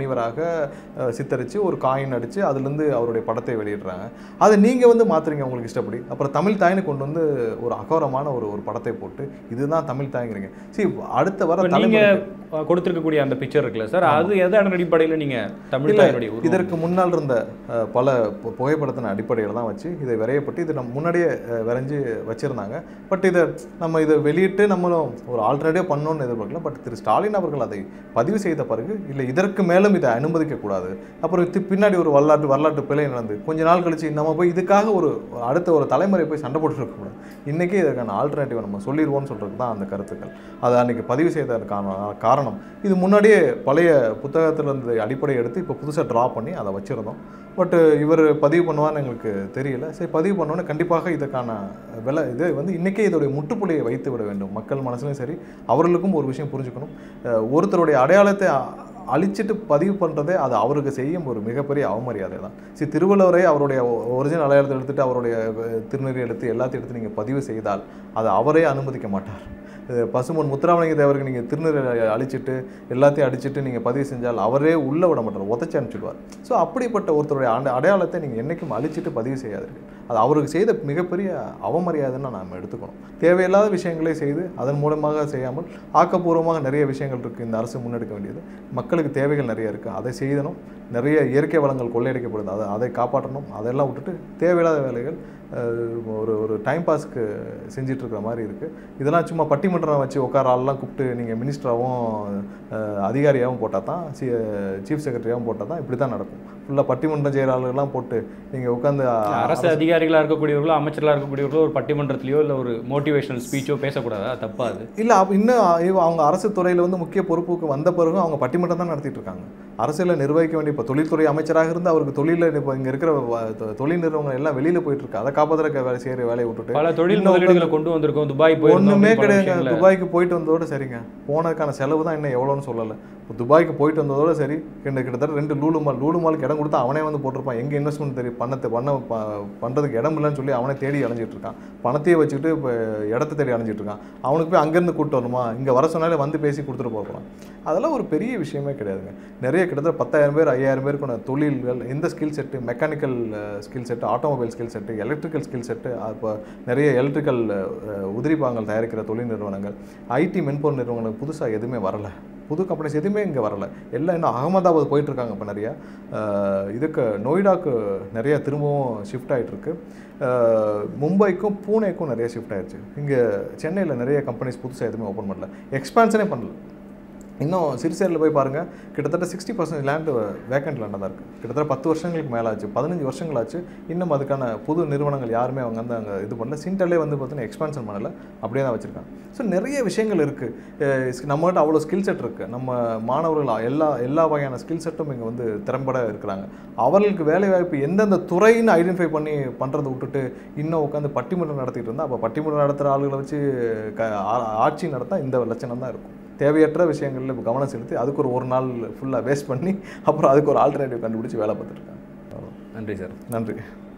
[SPEAKER 1] சித்தரித்து ஒரு காயின் அடித்து அதுலேருந்து அவருடைய படத்தை வெளியிடுறாங்க. அதை நீங்கள் வந்து மாற்றுறீங்க உங்களுக்கு இஷ்டப்படி. அப்புறம் தமிழ் தாய்னு கொண்டு வந்து ஒரு அகோரமான ஒரு ஒரு படத்தை போட்டு இதுதான் தமிழ் தாய்ங்கிறீங்க. சரி, அடுத்த வர
[SPEAKER 2] நீங்கள் கொடுத்துருக்கக்கூடிய அந்த பிக்சர் இருக்குல்ல சார், அது எதன் அடிப்படையில் நீங்கள் தமிழ் தாயினுடைய
[SPEAKER 1] இதற்கு முன்னால் இருந்த பல புகைப்படத்தின் அடிப்படையில் தான் வச்சு இதை விரையப்பட்டு இது நம்ம முன்னாடியே விரைஞ்சி வச்சுருந்தாங்க. பட் இதை நம்ம இதை வெளியிட்டு நம்மளும் ஒரு ஆல்டர்னேட்டிவ் பண்ணணும்னு எதிர்பார்க்கல. பட் திரு ஸ்டாலின் அவர்கள் அதை பதிவு செய்த பிறகு இல்லை இதற்கு மேலும் இதை அனுமதிக்கக்கூடாது, அப்புறம் பின்னாடி ஒரு வரலாற்று வரலாற்று பிழை நடந்து கொஞ்ச நாள் கழிச்சு நம்ம போய் இதுக்காக ஒரு அடுத்த ஒரு தலைமுறை போய் சண்டை போட்டு இருக்கக்கூடாது. இன்றைக்கி இதற்கான ஆல்டர்னேட்டிவ் நம்ம சொல்லிடுவோம்னு சொல்கிறது தான் அந்த கருத்துக்கள். அதை அன்றைக்கி பதிவு செய்ததற்கான காரணம் இது முன்னாடியே பழைய புத்தகத்திலிருந்து அடிப்படை எடுத்து இப்போ புதுசாக ட்ரா பண்ணி அதை வச்சுருந்தோம். பட் இவர் பதிவு பண்ணுவான்னு எங்களுக்கு தெரியல. சரி, பதிவு பண்ணோன்னே கண்டிப்பாக இதுக்கான விலை இது வந்து இன்றைக்கே இதோடைய முற்றுப்புள்ளியை வைத்து விட வேண்டும். மக்கள் மனசுலையும் சரி, அவர்களுக்கும் ஒரு விஷயம் புரிஞ்சுக்கணும். ஒருத்தருடைய அடையாளத்தை அழிச்சிட்டு பதிவு பண்ணுறதே அது அவருக்கு செய்யும் ஒரு மிகப்பெரிய அவமரியாதை தான். சரி, திருவள்ளுவரை அவருடைய ஒரிஜினல் அடையாளத்தை எடுத்துகிட்டு அவருடைய திருநெறி எடுத்து எல்லாத்தையும் எடுத்து நீங்கள் பதிவு செய்தால் அதை அவரே அனுமதிக்க மாட்டார். பசுமன் முத்துராமலிங்க தேவருக்கு நீங்கள் திருநெறி அழிச்சிட்டு எல்லாத்தையும் அடிச்சுட்டு நீங்கள் பதிவு செஞ்சால் அவரே உள்ளே விட மாட்டார், உதச்சி அனுப்பிச்சிடுவார். ஸோ அப்படிப்பட்ட ஒருத்தருடைய அந்த அடையாளத்தை நீங்கள் என்றைக்கும் அழிச்சிட்டு பதிவு செய்யாதீர்கள். அது அவருக்கு செய்த மிகப்பெரிய அவமரியாதைன்னு நாம் எடுத்துக்கணும். தேவையில்லாத விஷயங்களை செய்து அதன் மூலமாக செய்யாமல் ஆக்கப்பூர்வமாக நிறைய விஷயங்கள் இருக்குது இந்த அரசு முன்னெடுக்க வேண்டியது. மக்களுக்கு தேவைகள் நிறைய இருக்குது, அதை செய்தணும். நிறைய இயற்கை வளங்கள் கொள்ளையடிக்கப்படுது, அதை அதை காப்பாற்றணும். அதெல்லாம் விட்டுட்டு தேவையில்லாத வேலைகள் ஒரு ஒரு டைம் பாஸ்க்கு செஞ்சிட்ருக்கிற மாதிரி இருக்குது. இதெல்லாம் சும்மா பட்டிமன்றம் வச்சு உட்கார ஆள்லாம் கூப்பிட்டு நீங்கள் மினிஸ்டராகவும் அதிகாரியாகவும் போட்டால் தான், சி சீஃப் செக்ரட்டரியாகவும் போட்டால் தான் இப்படி தான் நடக்கும். ஃபுல்லாக பட்டிமன்றம் செய்கிற ஆளுகள்லாம் போட்டு நீங்கள் உட்காந்து
[SPEAKER 2] அரசு அதிகாரிகளாக இருக்கக்கூடியவர்களோ அமைச்சர்களாக இருக்கக்கூடியவர்களோ ஒரு பட்டிமன்றத்திலையோ இல்லை ஒரு மோட்டிவேஷனல் ஸ்பீச்சோ பேசக்கூடாதா? தப்பாது இல்லை.
[SPEAKER 1] இன்னும் அவங்க அரசு துறையில் வந்து முக்கிய பொறுப்புக்கு வந்த பிறகும் அவங்க பட்டிமன்றம் தான் நடத்திட்டு இருக்காங்க. அரசியலில் நிர்வகிக்க வேண்டிய இப்போ தொழில்துறை அமைச்சராக இருந்து அவருக்கு தொழிலில் இப்போ இங்கே இருக்கிற தொழில் நிறுவனங்கள் எல்லாம் வெளியில் போயிட்டு இருக்கு. அதை காப்பாற்றுற வேலை செய்கிற வேலையை விட்டுட்டு
[SPEAKER 2] பல தொழில் முதலீடுகளை கொண்டு வந்திருக்கோம். துபாய் போய்
[SPEAKER 1] ஒன்றுமே கிடையாது. துபாய்க்கு போயிட்டு வந்ததோட சரிங்க, போனதுக்கான செலவு தான் இன்னும் எவ்வளோன்னு சொல்லலை. இப்போ துபாய்க்கு போயிட்டு வந்ததோட சரி, கிட்டத்தட்ட ரெண்டு லூலு மால் லூலு மாலுக்கு இடம் கொடுத்தா அவனே வந்து போட்டிருப்பான். எங்கே இன்வெஸ்ட்மெண்ட் தெரியும் பண்ணத்தை பண்ண பண்ணுறதுக்கு இடம் இல்லைன்னு சொல்லி அவனே தேடி அலைஞ்சிட்டு இருக்கான். பணத்தையே வச்சுக்கிட்டு இப்போ இடத்த தேடி அலைஞ்சிட்டு இருக்கான். அவனுக்கு போய் அங்கேருந்து கூப்பிட்டு வரணுமா? இங்கே வர சொன்னாலே வந்து பேசி கொடுத்துட்டு போகலாம். அதெல்லாம் ஒரு பெரிய விஷயமே கிடையாதுங்க. நிறைய கிட்டத்தட்ட பத்தாயிரம் பேர் ஐயாயிரம் பேருக்கான தொழில்கள், எந்த skill set, mechanical skill set, automobile skill set, electrical skill set, இப்போ நிறைய எலக்ட்ரிக்கல் உதிரிபாகங்கள் தயாரிக்கிற தொழில் நிறுவனங்கள், ஐடி மென்பொருள் நிறுவனங்களுக்கு புதுசாக எதுவுமே வரலை. புது கம்பெனிஸ் எதுவுமே இங்கே வரலை. எல்லாம் இன்னும் அகமதாபாத் போயிட்டுருக்காங்க. இப்போ நிறையா இதுக்கு நொய்டாக்கு நிறையா திரும்பவும் ஷிஃப்ட் ஆகிட்டுருக்கு. மும்பைக்கும் பூனேக்கும் நிறைய ஷிஃப்ட் ஆகிடுச்சு. இங்கே சென்னையில் நிறைய கம்பெனிஸ் புதுசாக எதுவுமே ஓப்பன் பண்ணல, எக்ஸ்பான்ஷனே பண்ணல. இன்னும் சிறுசேரியில் போய் பாருங்கள், கிட்டத்தட்ட சிக்ஸ்டி பர்சன்ட் லேண்டு வேக்கண்ட் லேண்டாக தான் இருக்குது. கிட்டத்தட்ட பத்து வருஷங்களுக்கு மேலே ஆச்சு, பதினஞ்சு வருஷங்கள் ஆச்சு. இன்னும் அதுக்கான புது நிறுவனங்கள் யாருமே அவங்க வந்து அங்கே இது பண்ணல. சிண்டலே வந்து பார்த்தீங்கன்னா எக்ஸ்பான்ஷன் பண்ணலை, அப்படியே தான் வச்சுருக்காங்க. ஸோ நிறைய விஷயங்கள் இருக்குது. நம்மகிட்ட அவ்வளோ ஸ்கில் செட் இருக்குது. நம்ம மாணவர்கள் எல்லா எல்லா வகையான ஸ்கில் செட்டும் இங்கே வந்து திறம்பட இருக்கிறாங்க. அவர்களுக்கு வேலைவாய்ப்பு எந்தெந்த துறைன்னு ஐடென்டிஃபை பண்ணி பண்ணுறதை விட்டுட்டு இன்னும் உட்காந்து பட்டிமன்றம் நடத்திட்டு இருந்தால், அப்போ பட்டிமன்றம் நடத்துகிற ஆளுகளை வச்சு க ஆட்சி நடத்தால் இந்த லட்சணம் தான் இருக்கும். தேவையற்ற விஷயங்களில் இப்போ கவனம் செலுத்தி அதுக்கு ஒரு ஒரு நாள் ஃபுல்லாக வேஸ்ட் பண்ணி அப்புறம் அதுக்கு ஒரு ஆல்டர்னேட்டிவ் கண்டுபிடிச்சி வேலை பார்த்துருக்காங்க.
[SPEAKER 2] நன்றி சார்.
[SPEAKER 1] நன்றி.